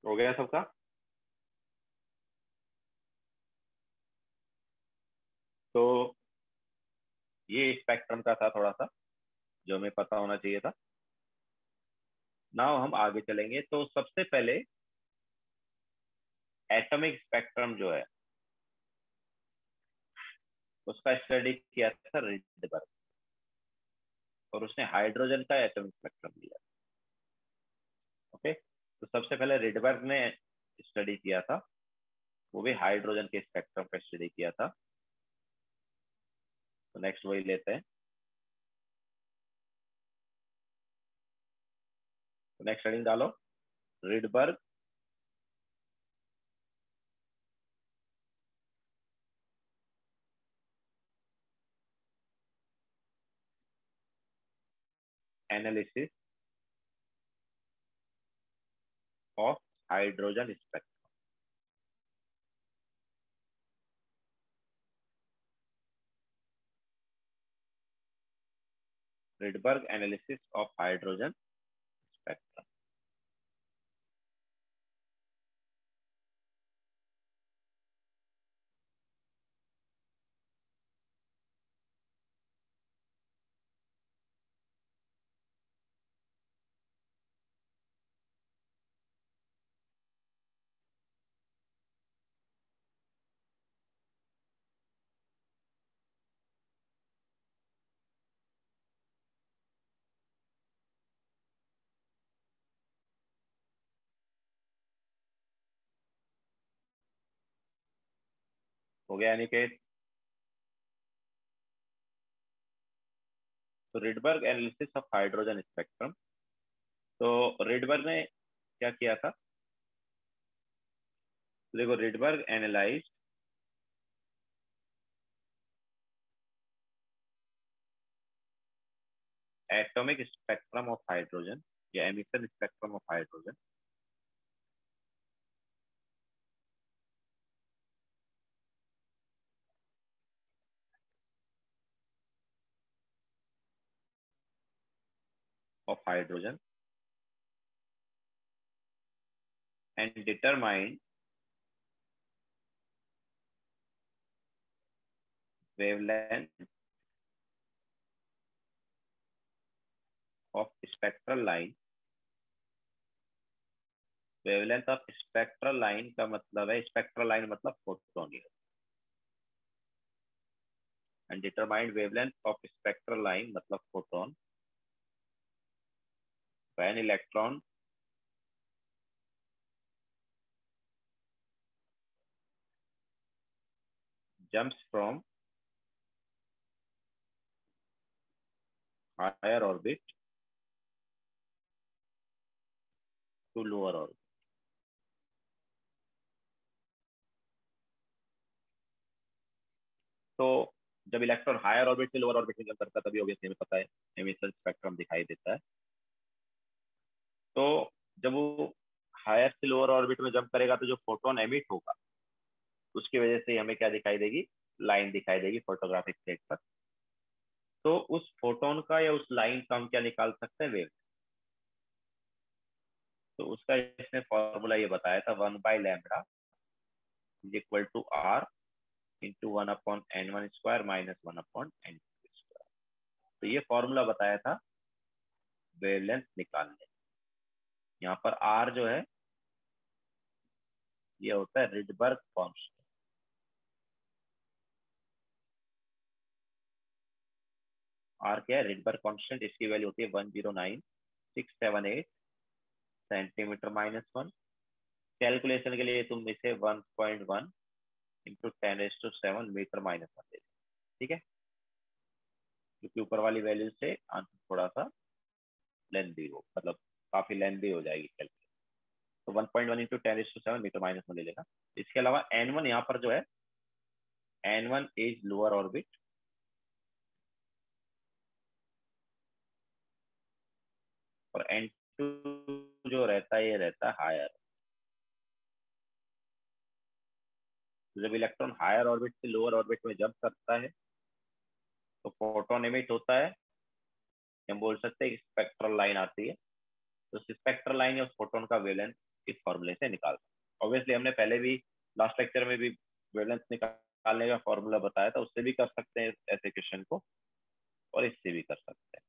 हो गया सबका? तो ये स्पेक्ट्रम का था थोड़ा सा जो हमें पता होना चाहिए था। नाउ हम आगे चलेंगे। तो सबसे पहले एटॉमिक स्पेक्ट्रम जो है उसका स्टडी किया था रिडबर्ग, और उसने हाइड्रोजन का एटॉमिक स्पेक्ट्रम दिया। ओके, तो सबसे पहले रिडबर्ग ने स्टडी किया था, वो भी हाइड्रोजन के स्पेक्ट्रम का स्टडी किया था। तो नेक्स्ट वही लेते हैं। तो नेक्स्ट हेडिंग डालो, Rydberg analysis of hydrogen spectrum. Rydberg analysis of hydrogen spectrum. हो गया अनिकेत? तो Rydberg analysis of hydrogen spectrum. तो रिडबर्ग ने क्या किया था? तो देखो, Rydberg analyse atomic spectrum of hydrogen या emission spectrum of hydrogen of hydrogen and determine wavelength of spectral line। Wavelength of spectral line का मतलब है, स्पेक्ट्रल लाइन मतलब photon. And determined wavelength of spectral line मतलब photon when electron jumps from higher orbit to lower orbit। तो जब इलेक्ट्रॉन हायर ऑर्बिट से लोअर ऑर्बिट में जंप करता है तभी ऑब्वियसली हमें पता है एमिशन स्पेक्ट्रम दिखाई देता है। तो जब वो हायर से लोअर ऑर्बिट में जंप करेगा तो जो फोटोन एमिट होगा उसकी वजह से हमें क्या दिखाई देगी? लाइन दिखाई देगी फोटोग्राफिक प्लेट पर। तो उस फोटोन का या उस लाइन का हम क्या निकाल सकते हैं? वेव। तो उसका इसने फॉर्मूला ये बताया था, 1/λ is equal to R into 1/n1² minus 1/n2²। तो ये फॉर्मूला बताया था वेवलेंथ निकालने। यहाँ पर आर जो है ये होता है रिडबर्ग कांस्टेंट। आर क्या है? Rydberg constant. इसकी वैल्यू होती है 109,678 सेंटीमीटर माइनस 1। कैलकुलेशन के लिए तुम इसे 1.1 इंटू 10⁻⁷ मीटर माइनस 1 दे। ठीक है, क्योंकि ऊपर वाली वैल्यू से आंसर थोड़ा सा लेंथी हो, मतलब काफी लेंथी हो जाएगी कैलकुलेशन। तो 1.1 इंटू 10⁻⁷ मीटर माइनस 1 ले लेना। इसके अलावा n1 यहाँ पर जो है, n1 इज लोअर ऑर्बिट और n2 जो रहता है ये रहता है हायर। तो जब इलेक्ट्रॉन हायर ऑर्बिट से लोअर ऑर्बिट में जंप करता है तो फोटोन एमिट होता है। हम बोल सकते हैं कि स्पेक्ट्रल लाइन आती है। तो स्पेक्ट्रल लाइन या उस फोटोन का वेवलेंथ इस फॉर्मूले से निकाल सकते। ऑब्वियसली हमने पहले भी लास्ट लेक्चर में भी वेवलेंथ निकालने का फॉर्मूला बताया था, उससे भी कर सकते हैं ऐसे क्वेश्चन को, और इससे भी कर सकते हैं।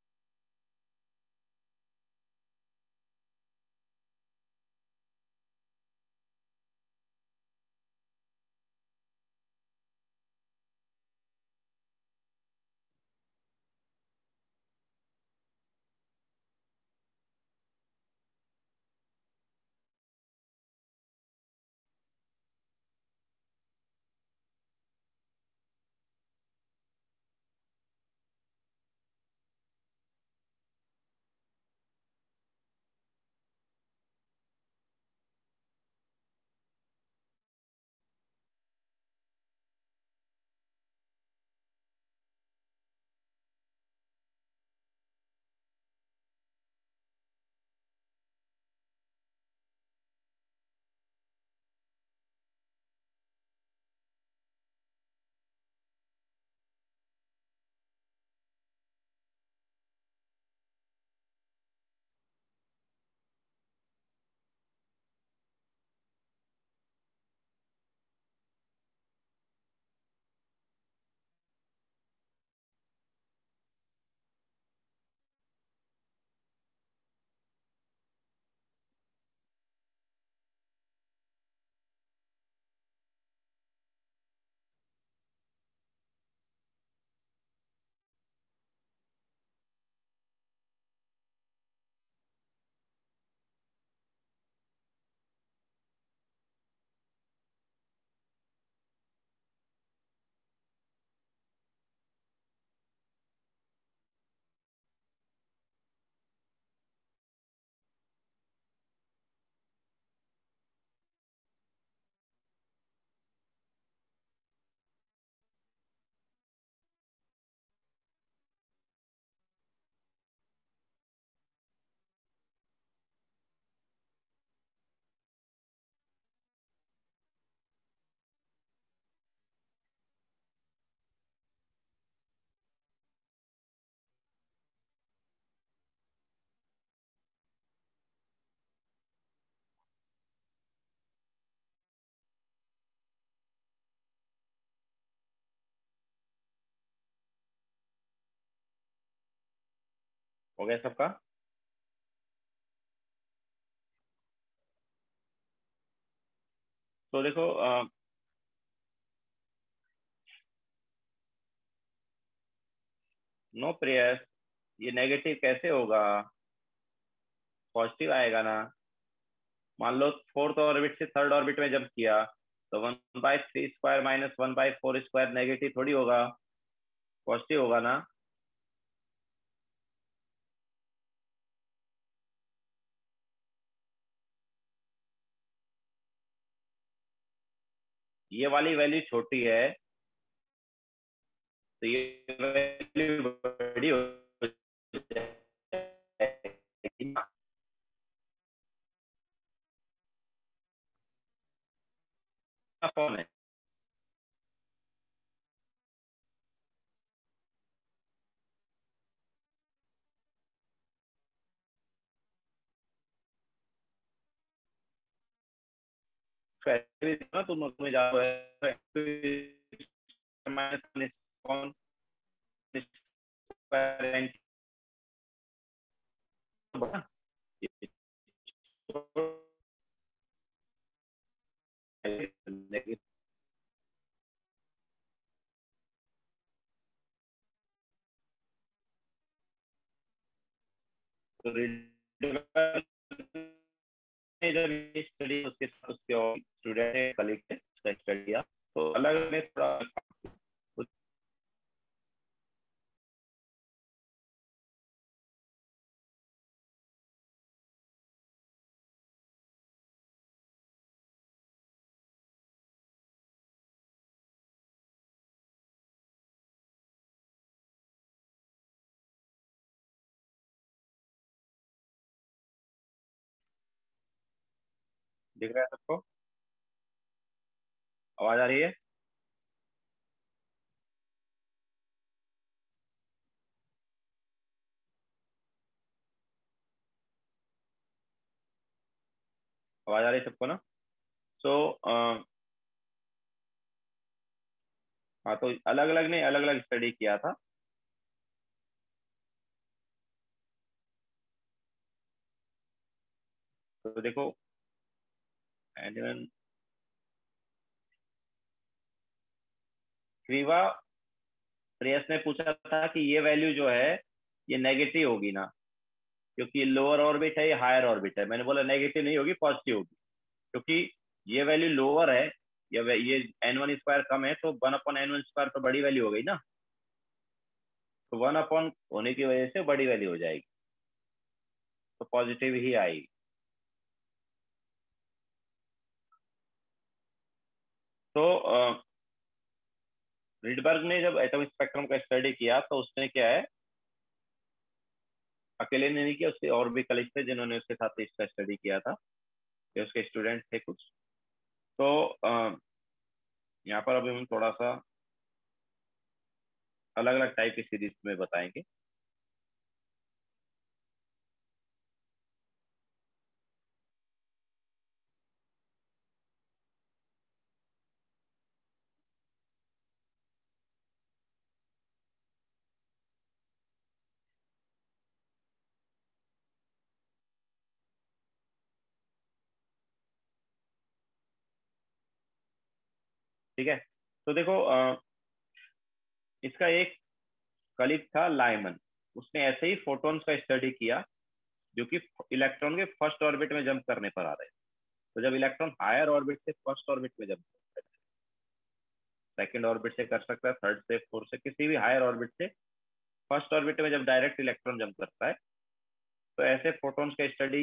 हो गया सबका? तो देखो नो प्रेयर्स, ये नेगेटिव कैसे होगा? पॉजिटिव आएगा ना। मान लो फोर्थ ऑर्बिट से थर्ड ऑर्बिट में जंप किया, तो 1/3² माइनस 1/4² नेगेटिव थोड़ी होगा, पॉजिटिव होगा ना। ये वाली वैल्यू छोटी है, तो ये वैल्यू बड़ी हो जाएगी। फॉर्म है ना, तुम उसमें जाओ माइनस कौन तो जब ये स्टडी उसके साथ उसके स्टूडेंट ने कलीग ने स्टडी किया, तो अलग में थोड़ा दिख रहा है सबको? आवाज आ रही है? आवाज आ रही है सबको ना? सो हाँ, तो अलग अलग ने अलग अलग स्टडी किया था। तो देखो, एनिमल क्रीवा प्रेयस ने पूछा था कि ये वैल्यू जो है ये नेगेटिव होगी ना, क्योंकि लोअर ऑर्बिट है, ये हायर ऑर्बिट है। मैंने बोला नेगेटिव नहीं होगी, पॉजिटिव होगी, क्योंकि ये वैल्यू लोअर है, ये n1 स्क्वायर कम है, तो 1/n1 स्क्वायर तो बड़ी वैल्यू हो गई ना, तो 1 होने की वजह से बड़ी वैल्यू हो जाएगी, तो पॉजिटिव ही आएगी। तो रिडबर्ग ने जब एटॉमिक स्पेक्ट्रम का स्टडी किया तो उसने क्या है, अकेले ने नहीं किया, उसके और भी कलीग थे जिन्होंने उसके साथ इसका स्टडी किया था, ये उसके स्टूडेंट थे कुछ। तो यहाँ पर अभी हम थोड़ा सा अलग अलग टाइप की सीरीज में बताएंगे। ठीक है, तो देखो इसका एक कलीग था लाइमन, उसने ऐसे ही फोटॉन्स का स्टडी किया जो कि इलेक्ट्रॉन के फर्स्ट ऑर्बिट में जंप करने पर आ रहे हैं। तो जब इलेक्ट्रॉन हायर ऑर्बिट से फर्स्ट ऑर्बिट में जंप करता है, सेकेंड ऑर्बिट से कर सकता है, थर्ड से, फोर्थ से, किसी भी हायर ऑर्बिट से फर्स्ट ऑर्बिट में जब डायरेक्ट इलेक्ट्रॉन जंप करता है, तो ऐसे फोटॉन्स का स्टडी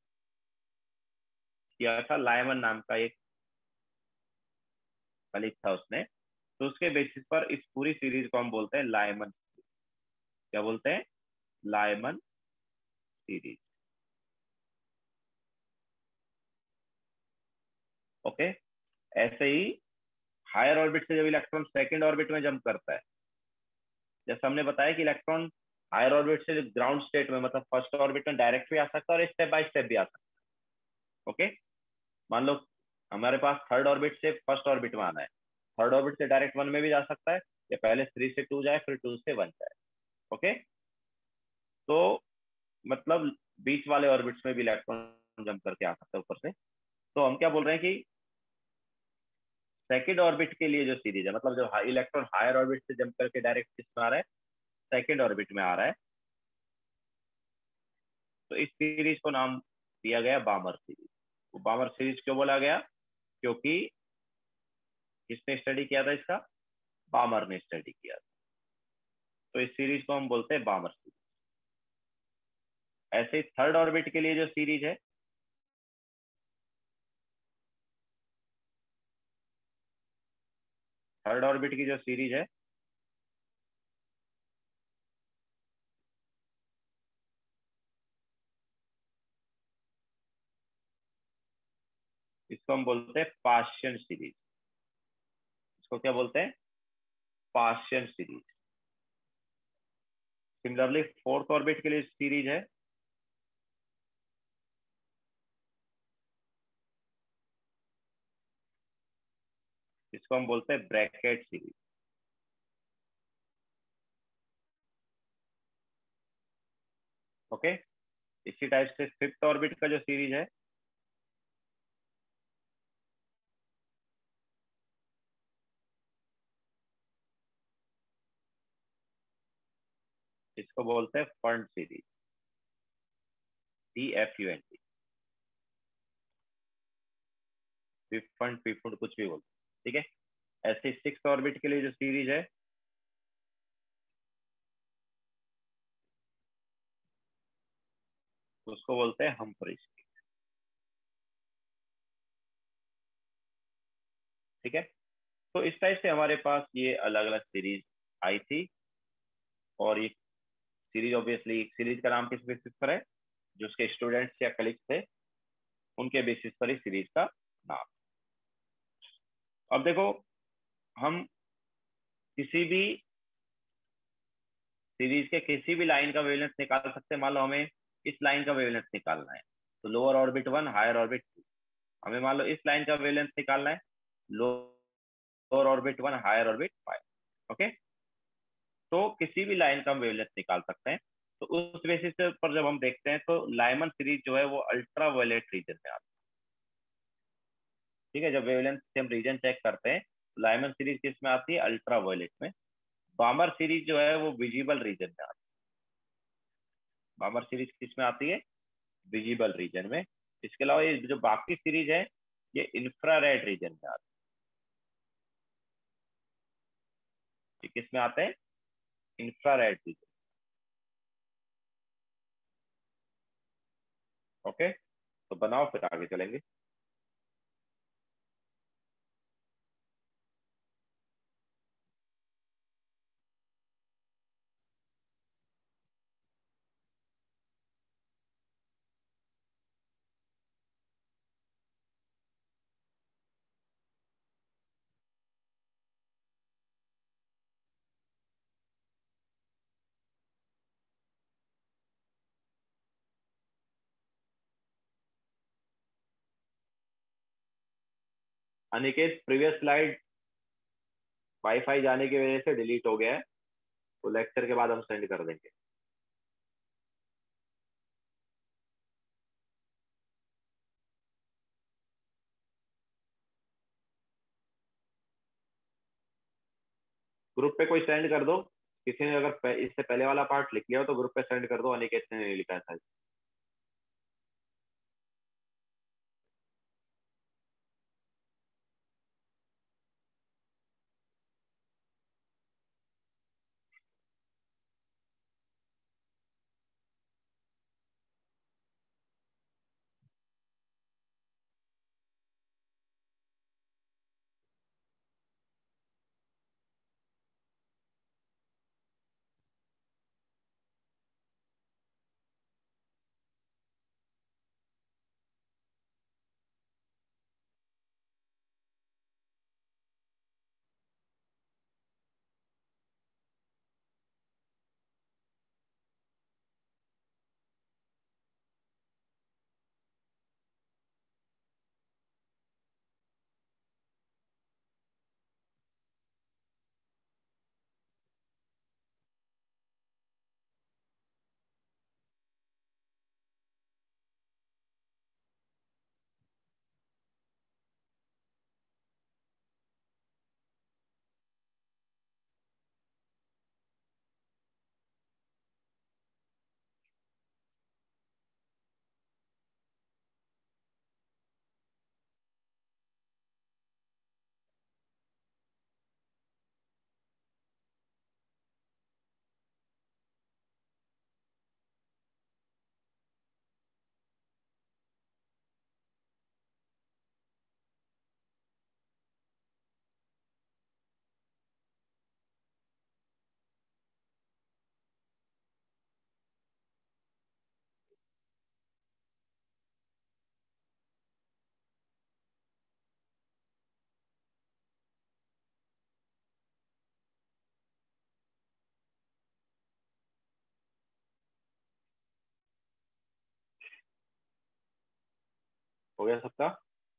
किया था लाइमन नाम का एक कलीग था उसने। तो उसके बेसिस पर इस पूरी सीरीज को हम बोलते हैं लाइमन, क्या बोलते हैं, लाइमन सीरीज। ओके, ऐसे ही हायर ऑर्बिट से जब इलेक्ट्रॉन सेकंड ऑर्बिट में जंप करता है, जैसे हमने बताया कि इलेक्ट्रॉन हायर ऑर्बिट से ग्राउंड स्टेट में, मतलब फर्स्ट ऑर्बिट में डायरेक्ट भी आ सकता है और स्टेप बाय स्टेप भी आ सकता है। ओके, मान लो हमारे पास थर्ड ऑर्बिट से फर्स्ट ऑर्बिट में आना है, थर्ड ऑर्बिट से डायरेक्ट वन में भी जा सकता है, या पहले 3 से 2 जाए, फिर 2 से 1 जाए। ओके, तो मतलब बीच वाले ऑर्बिट्स में भी इलेक्ट्रॉन जंप करके आ सकता है ऊपर से। तो हम क्या बोल रहे हैं कि सेकेंड ऑर्बिट के लिए जो सीरीज है, मतलब जब इलेक्ट्रॉन हायर ऑर्बिट से जंप करके डायरेक्ट किस में आ रहा है, सेकेंड ऑर्बिट में आ रहा है, तो इस सीरीज को नाम दिया गया बामर सीरीज। वो बामर सीरीज क्यों बोला गया, क्योंकि किसने स्टडी किया था इसका, बामर ने स्टडी किया था। तो इस सीरीज को हम बोलते हैं बामर सीरीज। ऐसे ही थर्ड ऑर्बिट के लिए जो सीरीज है, थर्ड ऑर्बिट की जो सीरीज है, इसको हम बोलते हैं पाशियन सीरीज। इसको क्या बोलते हैं, Paschen series. Similarly fourth orbit के लिए सीरीज है, इसको हम बोलते हैं ब्रैकेट सीरीज। ओके, इसी टाइप से फिफ्थ ऑर्बिट का जो सीरीज है, इसको बोलते हैं Pfund series, DFUND। Pfund fifth कुछ भी बोलते हैं, ठीक है। ऐसे सिक्स ऑर्बिट के लिए जो सीरीज है, उसको बोलते हैं हम्फ्रीज। ठीक है, तो इस टाइप से हमारे पास ये अलग अलग सीरीज आई थी। और ये सीरीज ऑब्वियसली, सीरीज का नाम किस बेसिस पर है, जो उसके स्टूडेंट्स या कलीग्स थे उनके बेसिस पर ही सीरीज का नाम। अब देखो, हम किसी भी सीरीज के किसी भी लाइन का वेवलेंथ निकाल सकते हैं। मान लो हमें इस लाइन का वेवलेंथ निकालना है, तो लोअर ऑर्बिट 1, हायर ऑर्बिट 2, हमें मान लो इस लाइन का वेवलेंथ निकालना है, lower orbit 1, higher orbit 5। Okay, तो किसी भी लाइन का हम वेवलेंथ निकाल सकते हैं। तो उस बेसिस पर जब हम देखते हैं तो लाइमन सीरीज जो है वो अल्ट्रा वायलेट रीजन में आती है। ठीक है, जब वेवलेंथ से हम रीजन चेक करते हैं, लाइमन सीरीज किस में आती है? अल्ट्रा वायलेट में। बामर सीरीज जो है वो विजिबल रीजन में आती है। बामर सीरीज किस में आती है? विजिबल रीजन में। इसके अलावा ये जो बाकी सीरीज है ये इंफ्रारेड रीजन में आती है। किस में आते हैं? Infrared reason. ओके, तो बनाओ फिर आगे चलेंगे। अनिकेत, प्रीवियस स्लाइड वाईफाई जाने की वजह से डिलीट हो गया है, तो लेक्चर के बाद हम सेंड कर देंगे। ग्रुप पे कोई सेंड कर दो। किसी ने अगर इससे पहले वाला पार्ट लिख लिया हो तो ग्रुप पे सेंड कर दो, अनिकेत ने नहीं लिखा था। हो गया सबका?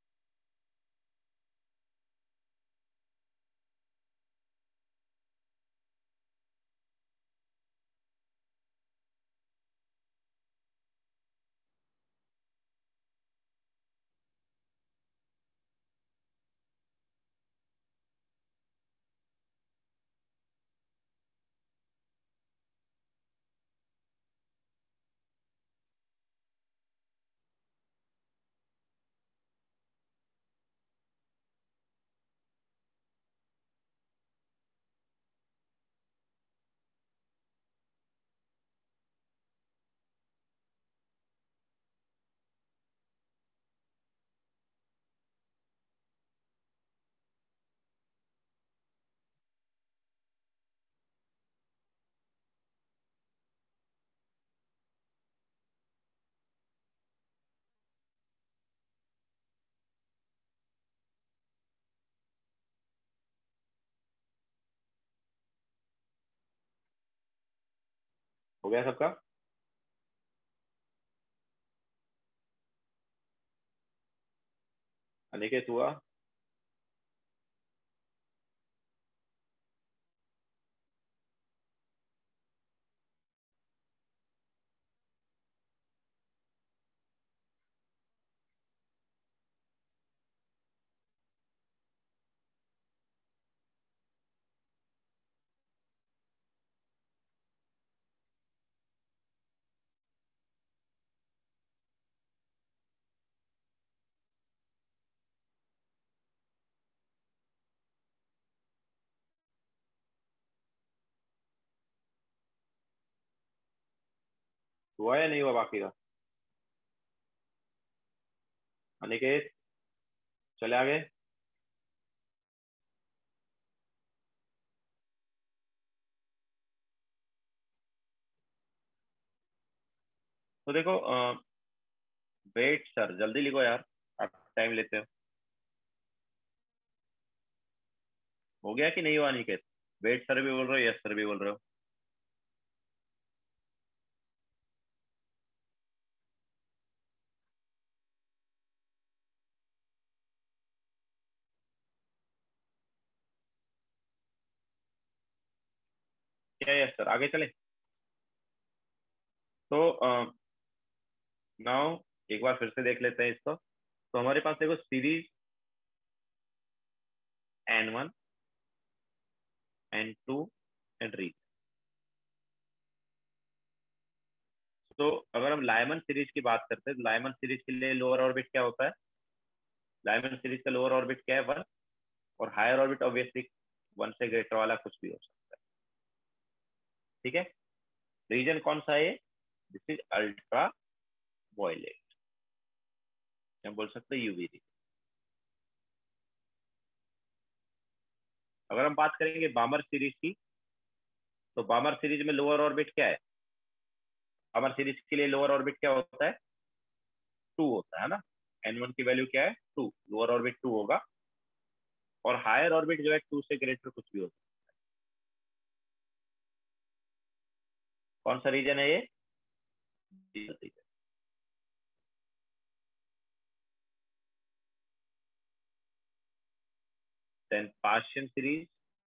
हो गया सबका? अनिकेत हुआ? हुआ या नहीं हुआ बाकी का? अनिकेत, चले आगे। तो देखो, वेट सर, जल्दी लिखो यार, आप टाइम लेते हो। हो गया कि नहीं हुआ अनिकेत? वेट सर भी बोल रहे हो, यस सर भी बोल रहे हो? क्या यस सर, आगे चले? तो नाउ एक बार फिर से देख लेते हैं इसको। तो हमारे पास देखो series N1, N2 and re. तो अगर हम लाइमन सीरीज की बात करते हैं तो लाइमन सीरीज के लिए लोअर ऑर्बिट क्या होता है? लाइमन सीरीज का लोअर ऑर्बिट क्या है? 1। और हायर ऑर्बिट ऑब्वियसली 1 से ग्रेटर वाला कुछ भी हो सकता है। ठीक है। रीजन कौन सा है? दिस इज अल्ट्रा वायलेट, हम बोल सकते हैं यूवी री। अगर हम बात करेंगे बामर सीरीज की, तो बामर सीरीज में लोअर ऑर्बिट क्या है? बामर सीरीज के लिए लोअर ऑर्बिट क्या होता है? 2 होता है ना। N1 की वैल्यू क्या है? 2। लोअर ऑर्बिट 2 होगा। और हायर ऑर्बिट जो है 2 से ग्रेटर कुछ भी होता है। कौन सा रीजन है ये? Then Paschen series.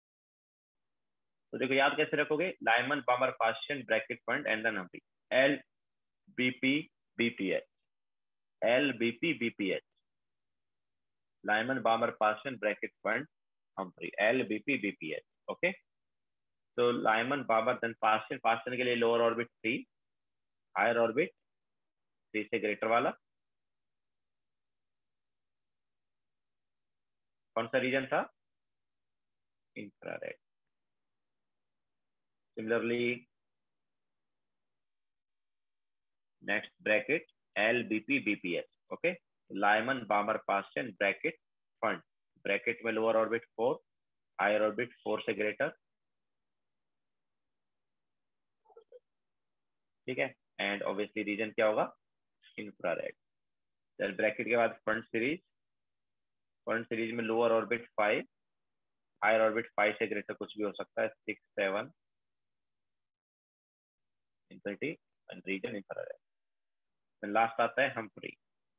तो देखो याद कैसे रखोगे? Lyman Balmer Paschen Brackett point and then Humphrey. L BP BPH, L BP BPH, Lyman Balmer Paschen Brackett point Humphrey, L BP BPH. Okay. तो Lyman Balmer then Paschen, Paschen के लिए लोअर ऑर्बिट 3, हायर ऑर्बिट 3 से ग्रेटर वाला। कौन सा रीजन था? Infrared. Similarly next Brackett L BP BPH. Okay. Lyman Balmer Paschen Brackett Pfund, Brackett में लोअर ऑर्बिट 4, हायर ऑर्बिट 4 से ग्रेटर। ठीक है। एंड ऑब्वियसली रीजन क्या होगा? इंफ्रारेड। फिर ब्रैकेट के बाद फ्रंट सीरीज, फ्रंट सीरीज में लोअर ऑर्बिट 5, हायर ऑर्बिट 5 से ग्रेटर कुछ भी हो सकता है, 6 7 infinity, and region infrared. Last आता है हम्फ्री।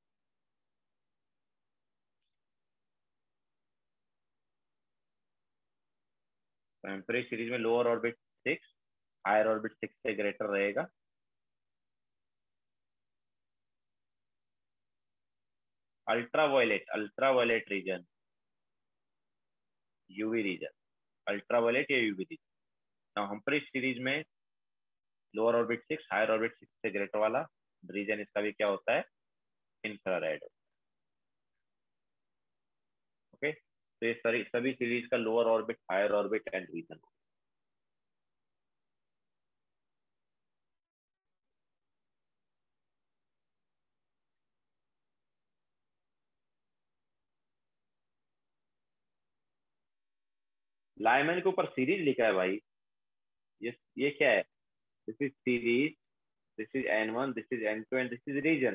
हम्फ्री सीरीज में लोअर ऑर्बिट 6, हायर ऑर्बिट 6 से ग्रेटर रहेगा। Ultraviolet region, UV region, ultraviolet या यूवी रीजन। हम्फ्री सीरीज में लोअर ऑर्बिट 6, हायर ऑर्बिट 6 से ग्रेटर वाला, रीजन इसका भी क्या होता है? इंफ्रारेड। ओके। तो ये सभी सीरीज का lower orbit, higher orbit and region. Lyman के ऊपर सीरीज लिखा है भाई। ये क्या है? This is series, this is N1, this is N2 and this is region.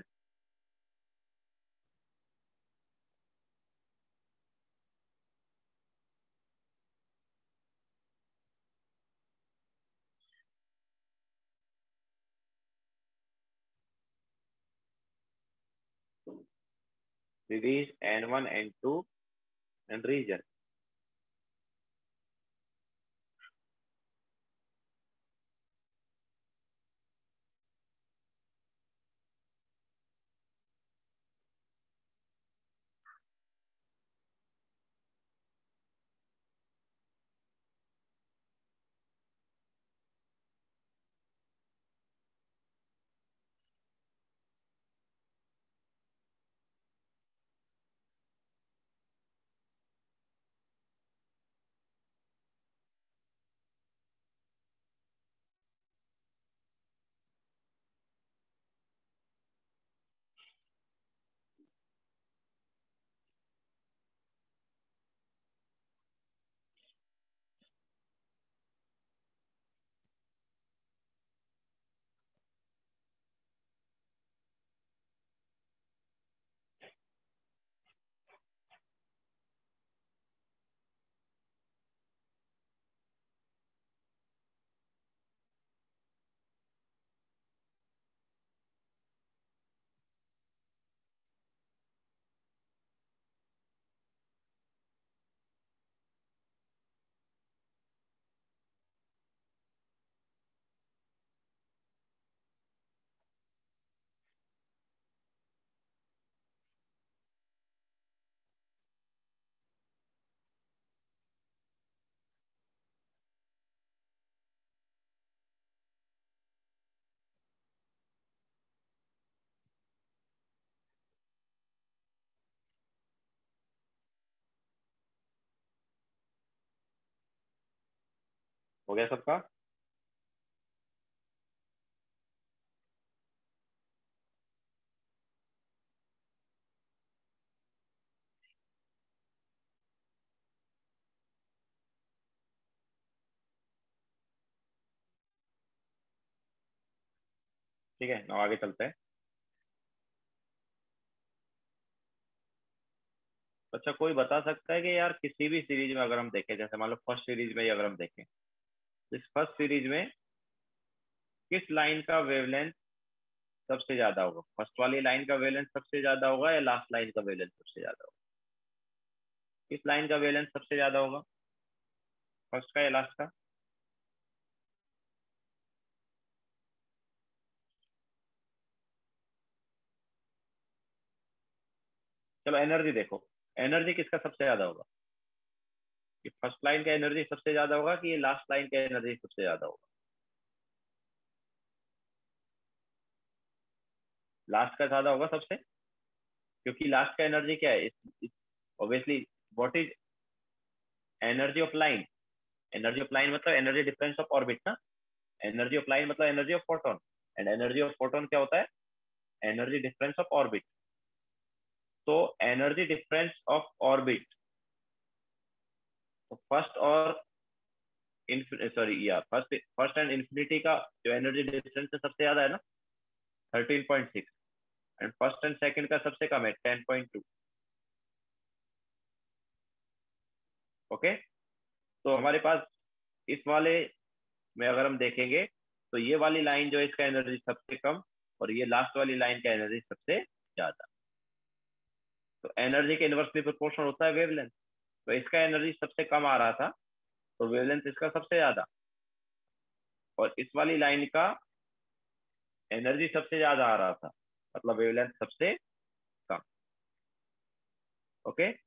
Series N1 N2 and region. हो गया सबका? ठीक है, now आगे चलते हैं। अच्छा, कोई बता सकता है कि यार किसी भी सीरीज में अगर हम देखें, जैसे मान लो फर्स्ट सीरीज में ही अगर हम देखें, इस फर्स्ट सीरीज में किस लाइन का वेवलेंथ सबसे ज्यादा होगा? फर्स्ट वाली लाइन का वेवलेंथ सबसे ज्यादा होगा या लास्ट लाइन का वेवलेंथ सबसे ज्यादा होगा? किस लाइन का वेवलेंथ सबसे ज्यादा होगा, फर्स्ट का या लास्ट का? चलो एनर्जी देखो, एनर्जी किसका सबसे ज्यादा होगा? कि फर्स्ट लाइन का एनर्जी सबसे ज्यादा होगा कि ये लास्ट लाइन का एनर्जी सबसे ज्यादा होगा? लास्ट का ज्यादा होगा सबसे, क्योंकि लास्ट का एनर्जी क्या है? Obviously what is energy of line? Energy of line मतलब एनर्जी डिफरेंस ऑफ ऑर्बिट ना। एनर्जी ऑफ लाइन मतलब energy of photon, and energy of photon क्या होता है? Energy difference of orbit. तो एनर्जी डिफरेंस ऑफ ऑर्बिट, तो फर्स्ट और सॉरी या फर्स्ट फर्स्ट एंड इन्फिनिटी का जो एनर्जी डिफरेंस है सबसे ज्यादा है ना, 13.6, एंड फर्स्ट एंड सेकंड का सबसे कम है 10.2। ओके, तो हमारे पास इस वाले में अगर हम देखेंगे तो ये वाली लाइन जो है इसका एनर्जी सबसे कम, और ये लास्ट वाली लाइन का एनर्जी सबसे ज्यादा। तो एनर्जी के इनवर्सली प्रोपोर्शनल होता है वेवलेंथ। तो इसका एनर्जी सबसे कम आ रहा था, तो वेवलेंथ इसका सबसे ज्यादा, और इस वाली लाइन का एनर्जी सबसे ज्यादा आ रहा था, मतलब वेवलेंथ सबसे कम। ओके,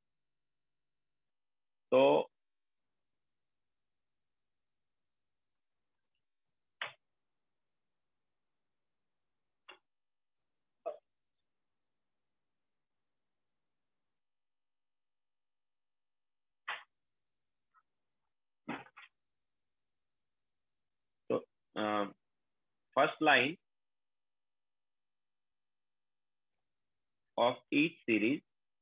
तो तो first line of each series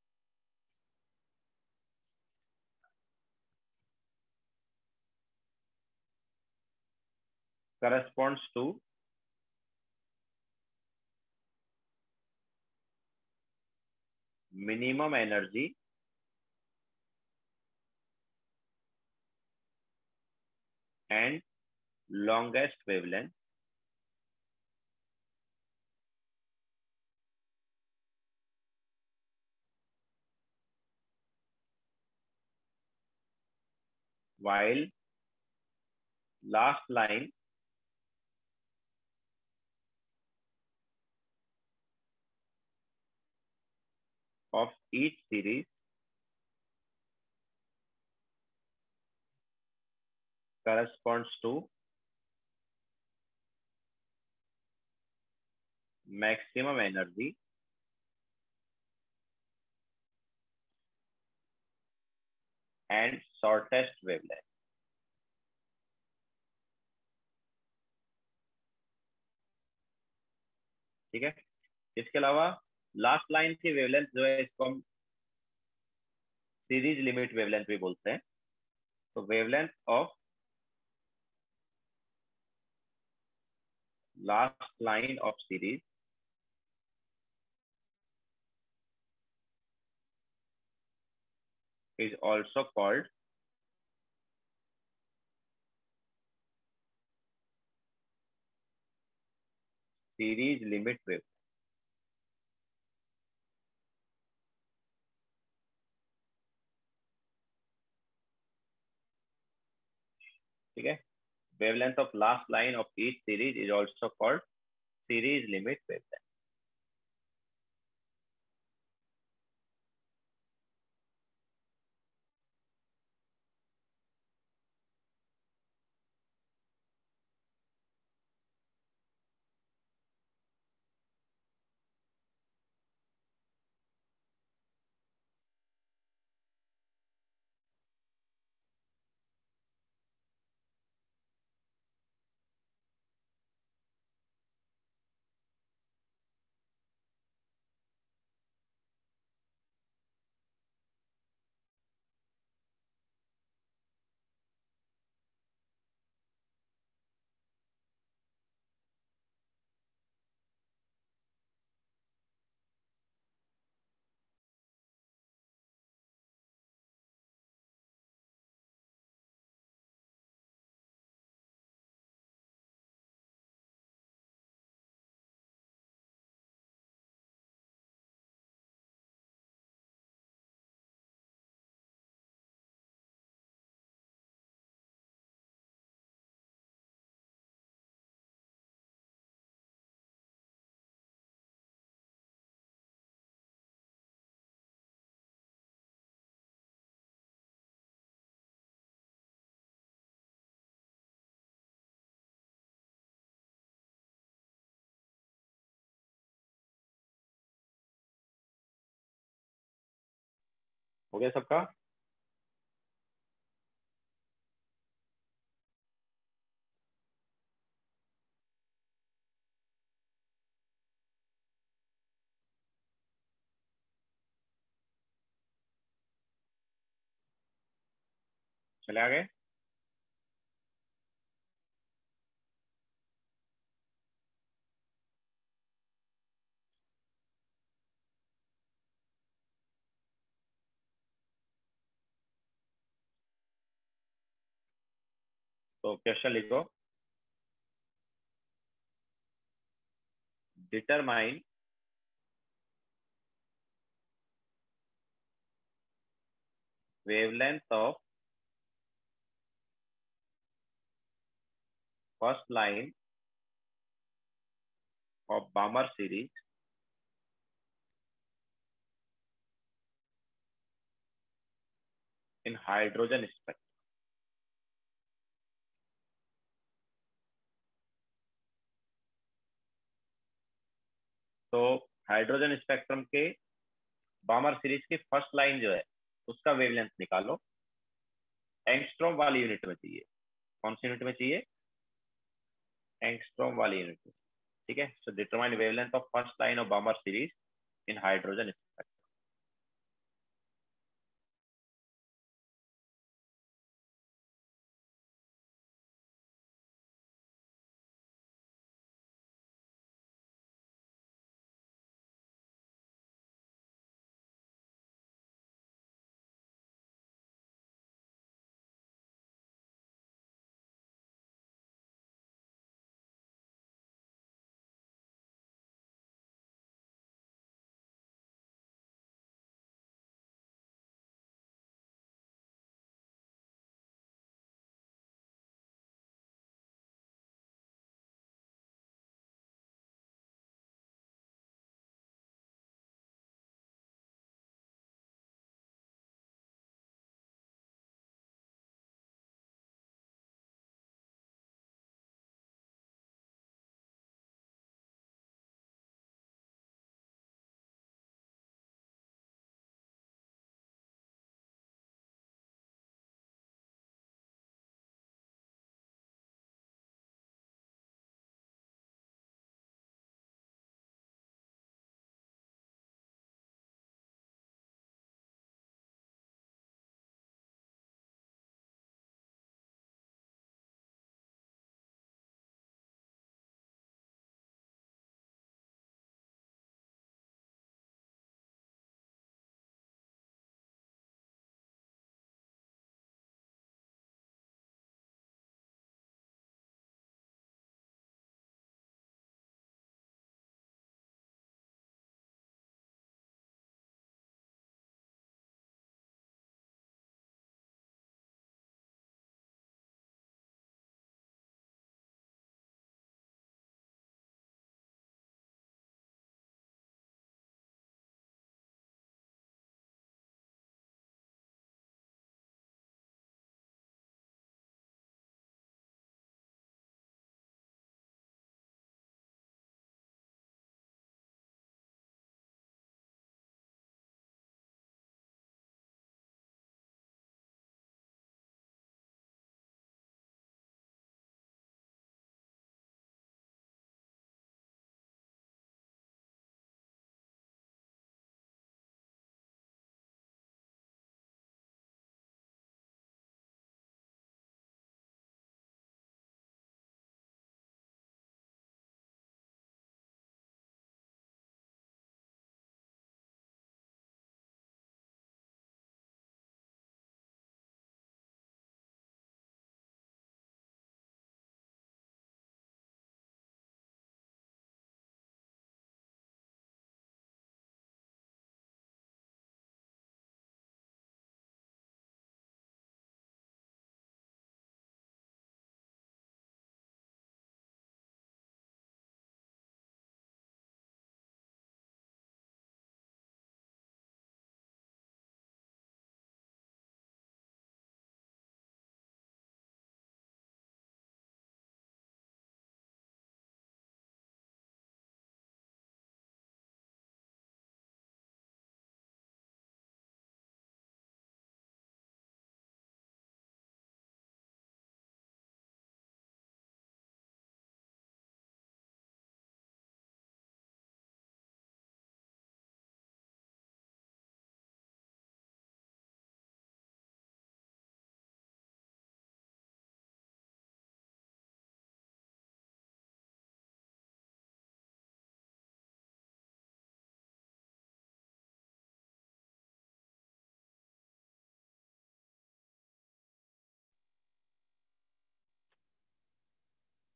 corresponds to minimum energy and longest wavelength while last line of each series corresponds to maximum energy and shortest wavelength. ठीक है। इसके अलावा लास्ट लाइन की वेवलेंथ जो है इसको हम सीरीज लिमिट वेवलेंथ भी बोलते हैं। तो wavelength of last line of series is also called series limit wave। ठीक है। wavelength of last line of each series is also called series limit wavelength। हो गया सबका? चले आगे। तो क्वेश्चन लिखो, determine wavelength of first line of Balmer series in hydrogen spectrum। तो हाइड्रोजन स्पेक्ट्रम के बामर सीरीज की फर्स्ट लाइन जो है उसका वेवलेंथ निकालो। एंगस्ट्रॉम वाली यूनिट में चाहिए। कौन सी यूनिट में चाहिए? एंगस्ट्रॉम वाली यूनिट में। ठीक है। So determine wavelength of first line of Balmer series in hydrogen spectrum.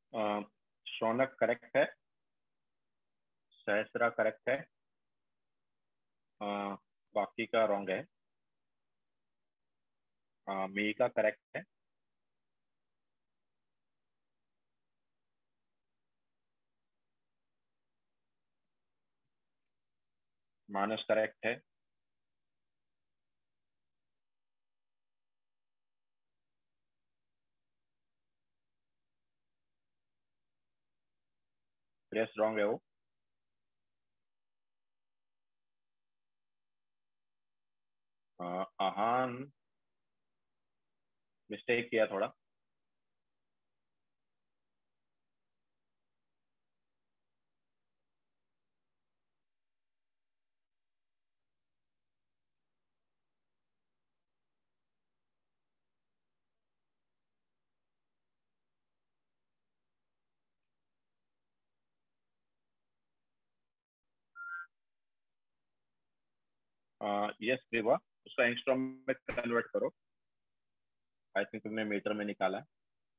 Shaunak correct है, सहस्रा करेक्ट है, अ, बाकी का रॉन्ग है। मिहिका करेक्ट है। मानस करेक्ट है। यस रॉन्ग है वो। आहान मिस्टेक किया थोड़ा। यस प्रिवा, उसको एंगस्ट्रॉम में कन्वर्ट करो। आई थिंक तुमने मीटर में निकाला है।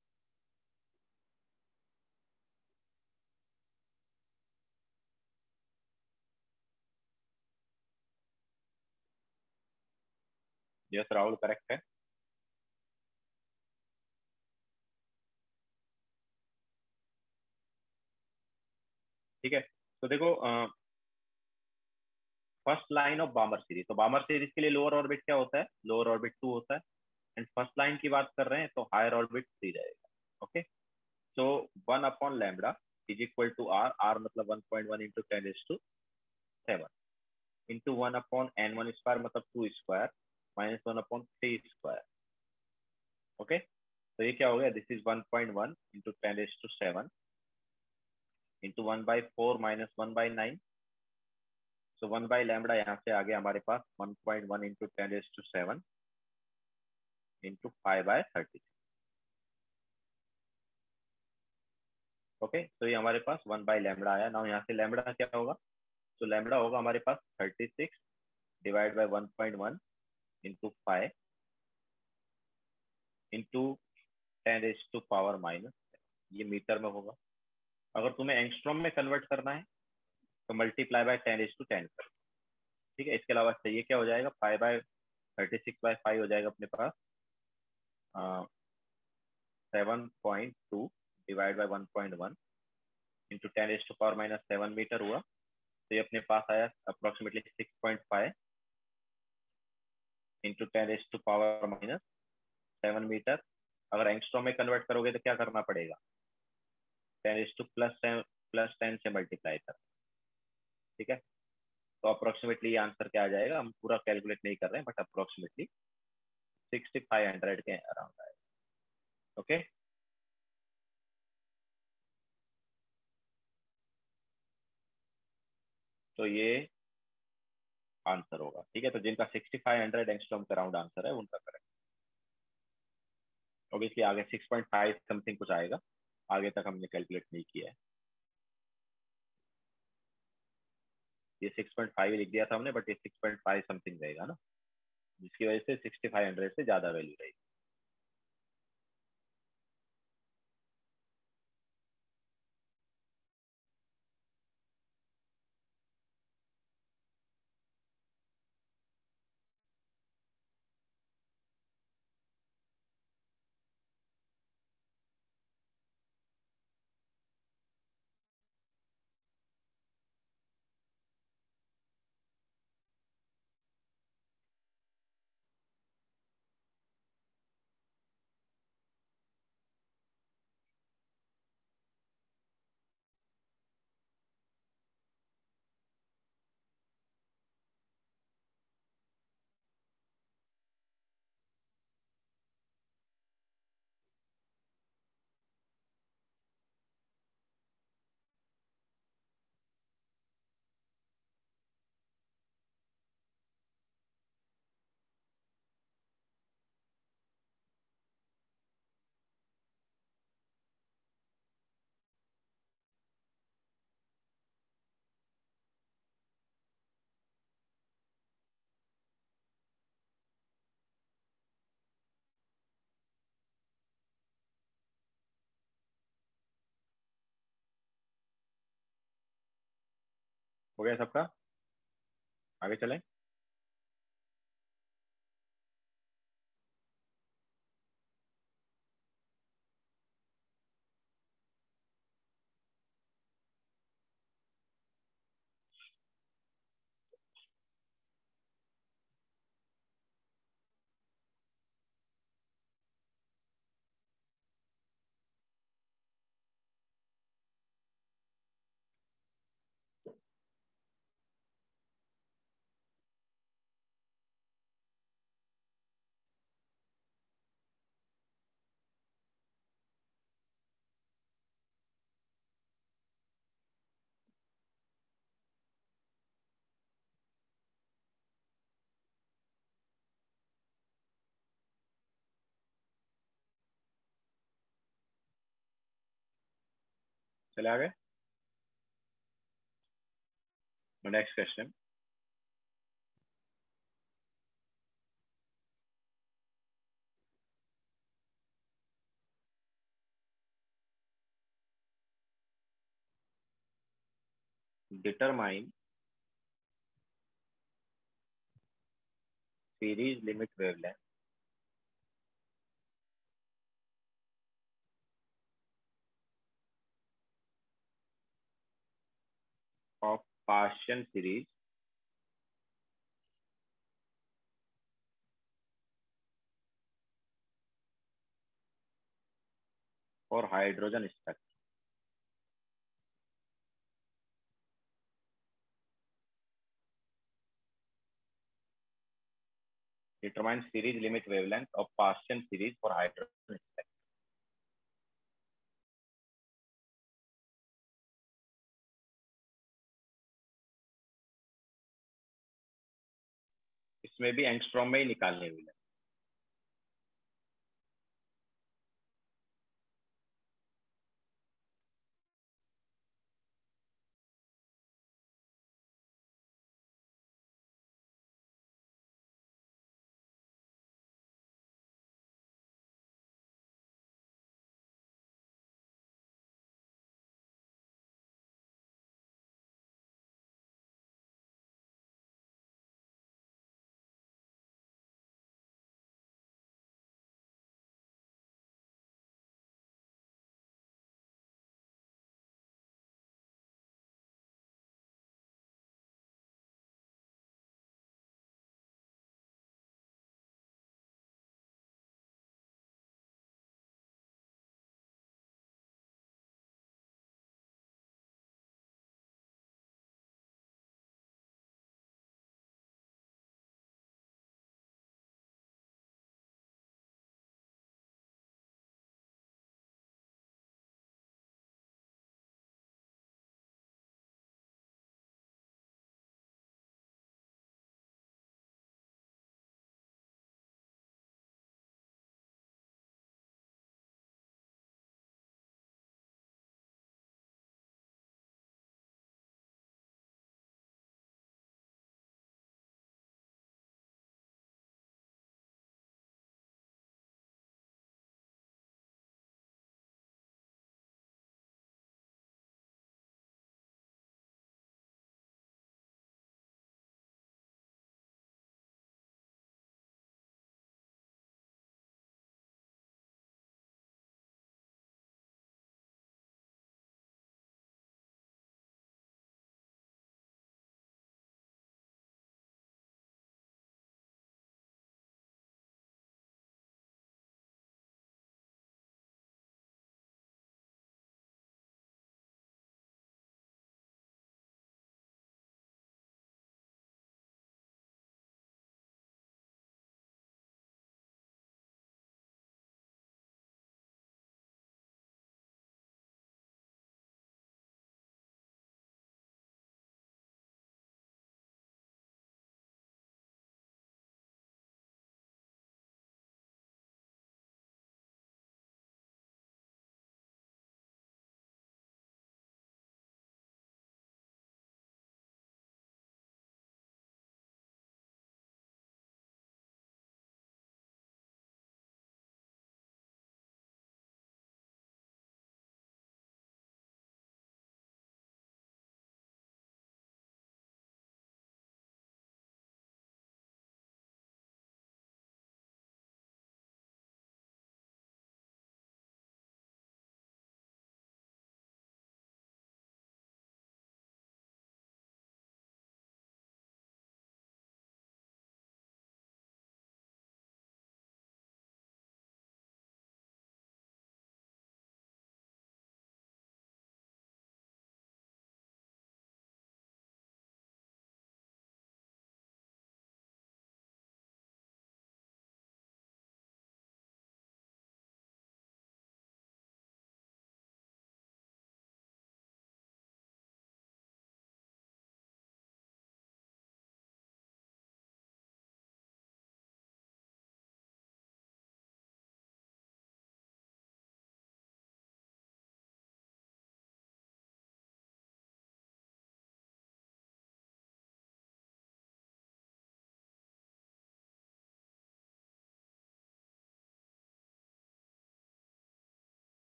यस राहुल करेक्ट है। ठीक है, तो देखो first line of Balmer series, तो बामर सीरीज के लिए लोअर ऑर्बिट क्या होता है? लोअर ऑर्बिट 2 होता है। एंड फर्स्ट लाइन की बात कर रहे हैं तो हायर ऑर्बिट 3 रहेगा। ओके, सो 1/लैम्बडा is equal to R, R मतलब 1.1 इंटू 10⁻⁷ इंटू 1/n1 स्क्वायर मतलब 2 स्क्वायर माइनस 1/3 स्क्वायर। ओके, तो ये क्या हो गया? This is 1.1 into 10⁷ into 1/4 minus 1/9। So 1/लैम्बडा यहाँ से आ गया हमारे पास 1.1 इंटू 10⁷ इंटू 5/36। ओके, तो ये हमारे पास 1/लैम्बडा आया ना। यहाँ से लैम्बडा क्या होगा? तो लैम्बडा होगा हमारे पास 36 डिवाइड बाई 1.1 इंटू 5 इंटू 10⁻⁻, ये मीटर में होगा। अगर तुम्हें एंगस्ट्रॉम में कन्वर्ट करना है तो मल्टीप्लाई बाय 10⁻10 कर। ठीक है, इसके अलावा चाहिए क्या हो जाएगा? 5/36/5 हो जाएगा अपने पास 7.2 डिवाइड बाई 1.1 इंटू 10⁻⁻7 मीटर हुआ। तो ये अपने पास आया अप्रोक्सीमेटली 6.5 इंटू 10⁻⁻7 मीटर। अगर एंगस्ट्रॉम में कन्वर्ट करोगे तो क्या करना पड़ेगा? 10⁻+10 से मल्टीप्लाई कर। ठीक है, तो अप्रोक्सीमेटली ये आंसर क्या आ जाएगा? हम पूरा कैलकुलेट नहीं कर रहे हैं बट अप्रोक्सीमेटली 6500 के अराउंड आएगा। ओके, तो ये आंसर होगा। ठीक है, तो जिनका 6500 एंगस्ट्रॉम के अराउंड आंसर है उनका करेक्ट। ऑब्वियसली आगे 6.5 समथिंग कुछ आएगा, आगे तक हमने कैलकुलेट नहीं किया है। ये 6.5 लिख दिया था हमने बट ये 6.5 समथिंग रहेगा ना, जिसकी वजह से 6500 से ज्यादा वैल्यू रहेगी। हो गया सबका? आगे चलें? चले आगे? Next question. Determine series limit wavelength of partial series for hydrogen spectrum. Determine series limit wavelength of partial series for hydrogen spectrum. इसमें भी एंगस्ट्रॉम में ही निकालने हुई है।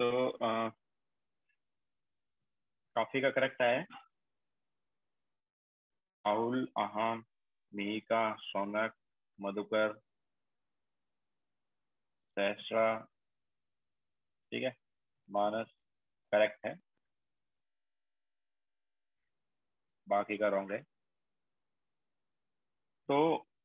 तो टॉफी का करेक्ट है राहुल, अहान, मिहिका, शौनक, मधुकर, सहस्रा, ठीक है, मानस करेक्ट है, बाकी का रॉन्ग है। तो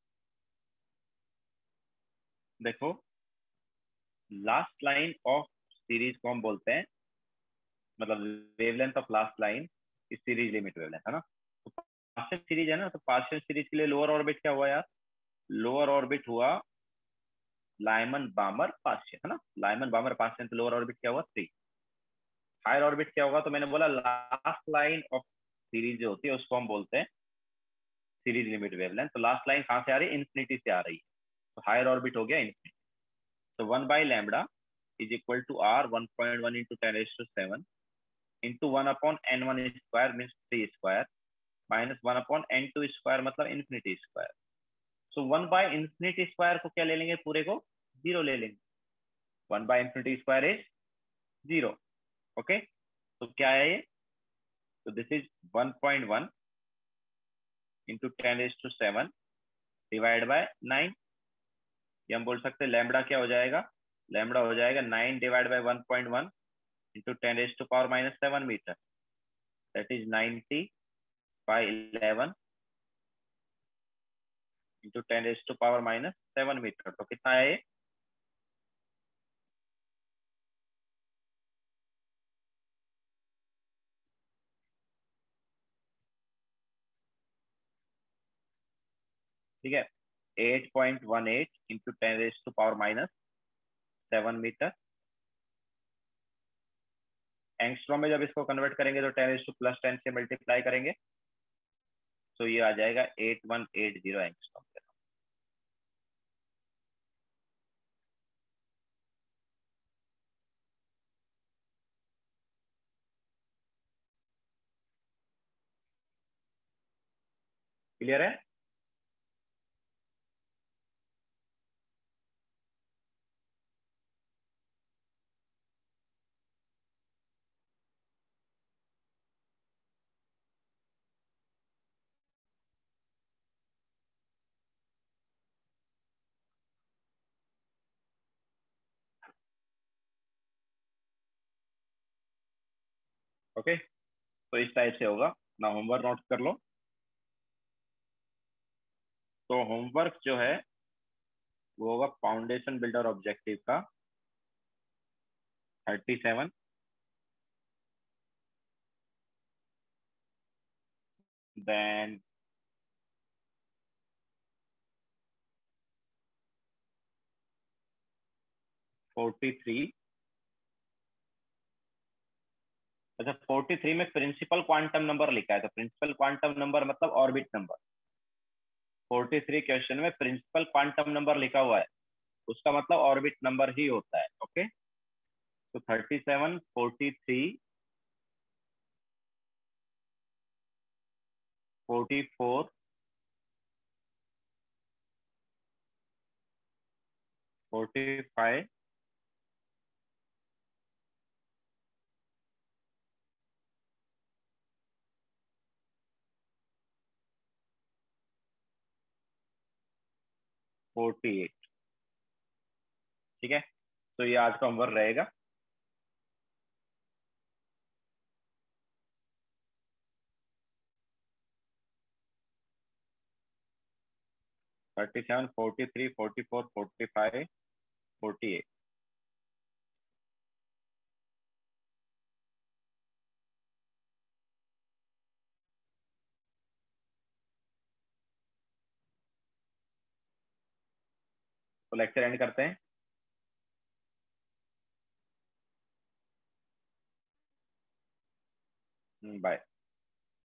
देखो, लास्ट लाइन ऑफ सीरीज को हम बोलते हैं, मतलब वेवलेंथ ऑफ लास्ट लाइन इस सीरीज लिमिट वेवलेंथ है ना। तो पार्शियल सीरीज है ना, तो पार्शियल सीरीज के लिए लोअर ऑर्बिट क्या हुआ यार? लोअर ऑर्बिट हुआ लाइमन बामर पार्शियल, है ना। लाइमन बामर पार्शियल, तो लोअर ऑर्बिट क्या हुआ? 3। हायर ऑर्बिट क्या होगा? तो मैंने बोला लास्ट लाइन ऑफ सीरीज जो होती है उसको हम बोलते हैं सीरीज लिमिट वेवलेंथ। तो लास्ट लाइन कहाँ से आ रही है? इन्फिनिटी से आ रही है, तो हायर ऑर्बिट हो गया इन्फिनिटी। तो 1/λ is equal to R 1.1 into 10⁻⁷ into 1/n1 square means 3 square minus 1/n2 square मतलब इन्फिनिटी स्क्वायर। सो 1/इन्फिनिटी स्क्वायर को क्या ले लेंगे? पूरे को 0 ले लेंगे। 1/इन्फिनिटी स्क्वायर इज 0। ओके, तो क्या है ये? तो this is 1.1 into 10⁻⁷ divide by 9। ये हम बोल सकते हैं लैम्बडा क्या हो जाएगा? लैम्बडा हो जाएगा 9 divide by 1.1 into 10⁻⁻7 metre, that is 90/11 into 10⁻⁻7 metre. तो कितना है ये? ठीक है, 8.18 इंटू 10⁻⁻7 मीटर। एंगस्ट्रॉम में जब इसको कन्वर्ट करेंगे तो 10⁻+10 से मल्टीप्लाई करेंगे, तो ये आ जाएगा 8180 एंगस्ट्रॉम। क्लियर है? ओके, तो इस टाइप से होगा ना। होमवर्क नोट कर लो। तो होमवर्क जो है वो होगा फाउंडेशन बिल्डर ऑब्जेक्टिव का 37, देन 43। अच्छा, 43 में प्रिंसिपल क्वांटम नंबर लिखा है, तो प्रिंसिपल क्वांटम नंबर मतलब ऑर्बिट नंबर। 43 क्वेश्चन में प्रिंसिपल क्वांटम नंबर लिखा हुआ है, उसका मतलब ऑर्बिट नंबर ही होता है। ओके, तो 37, 43, 44, 45, 48। ठीक है, तो ये आज का होमवर्क रहेगा। 37, 43, 44, 45, 48। तो लेक्चर एंड करते हैं। बाय।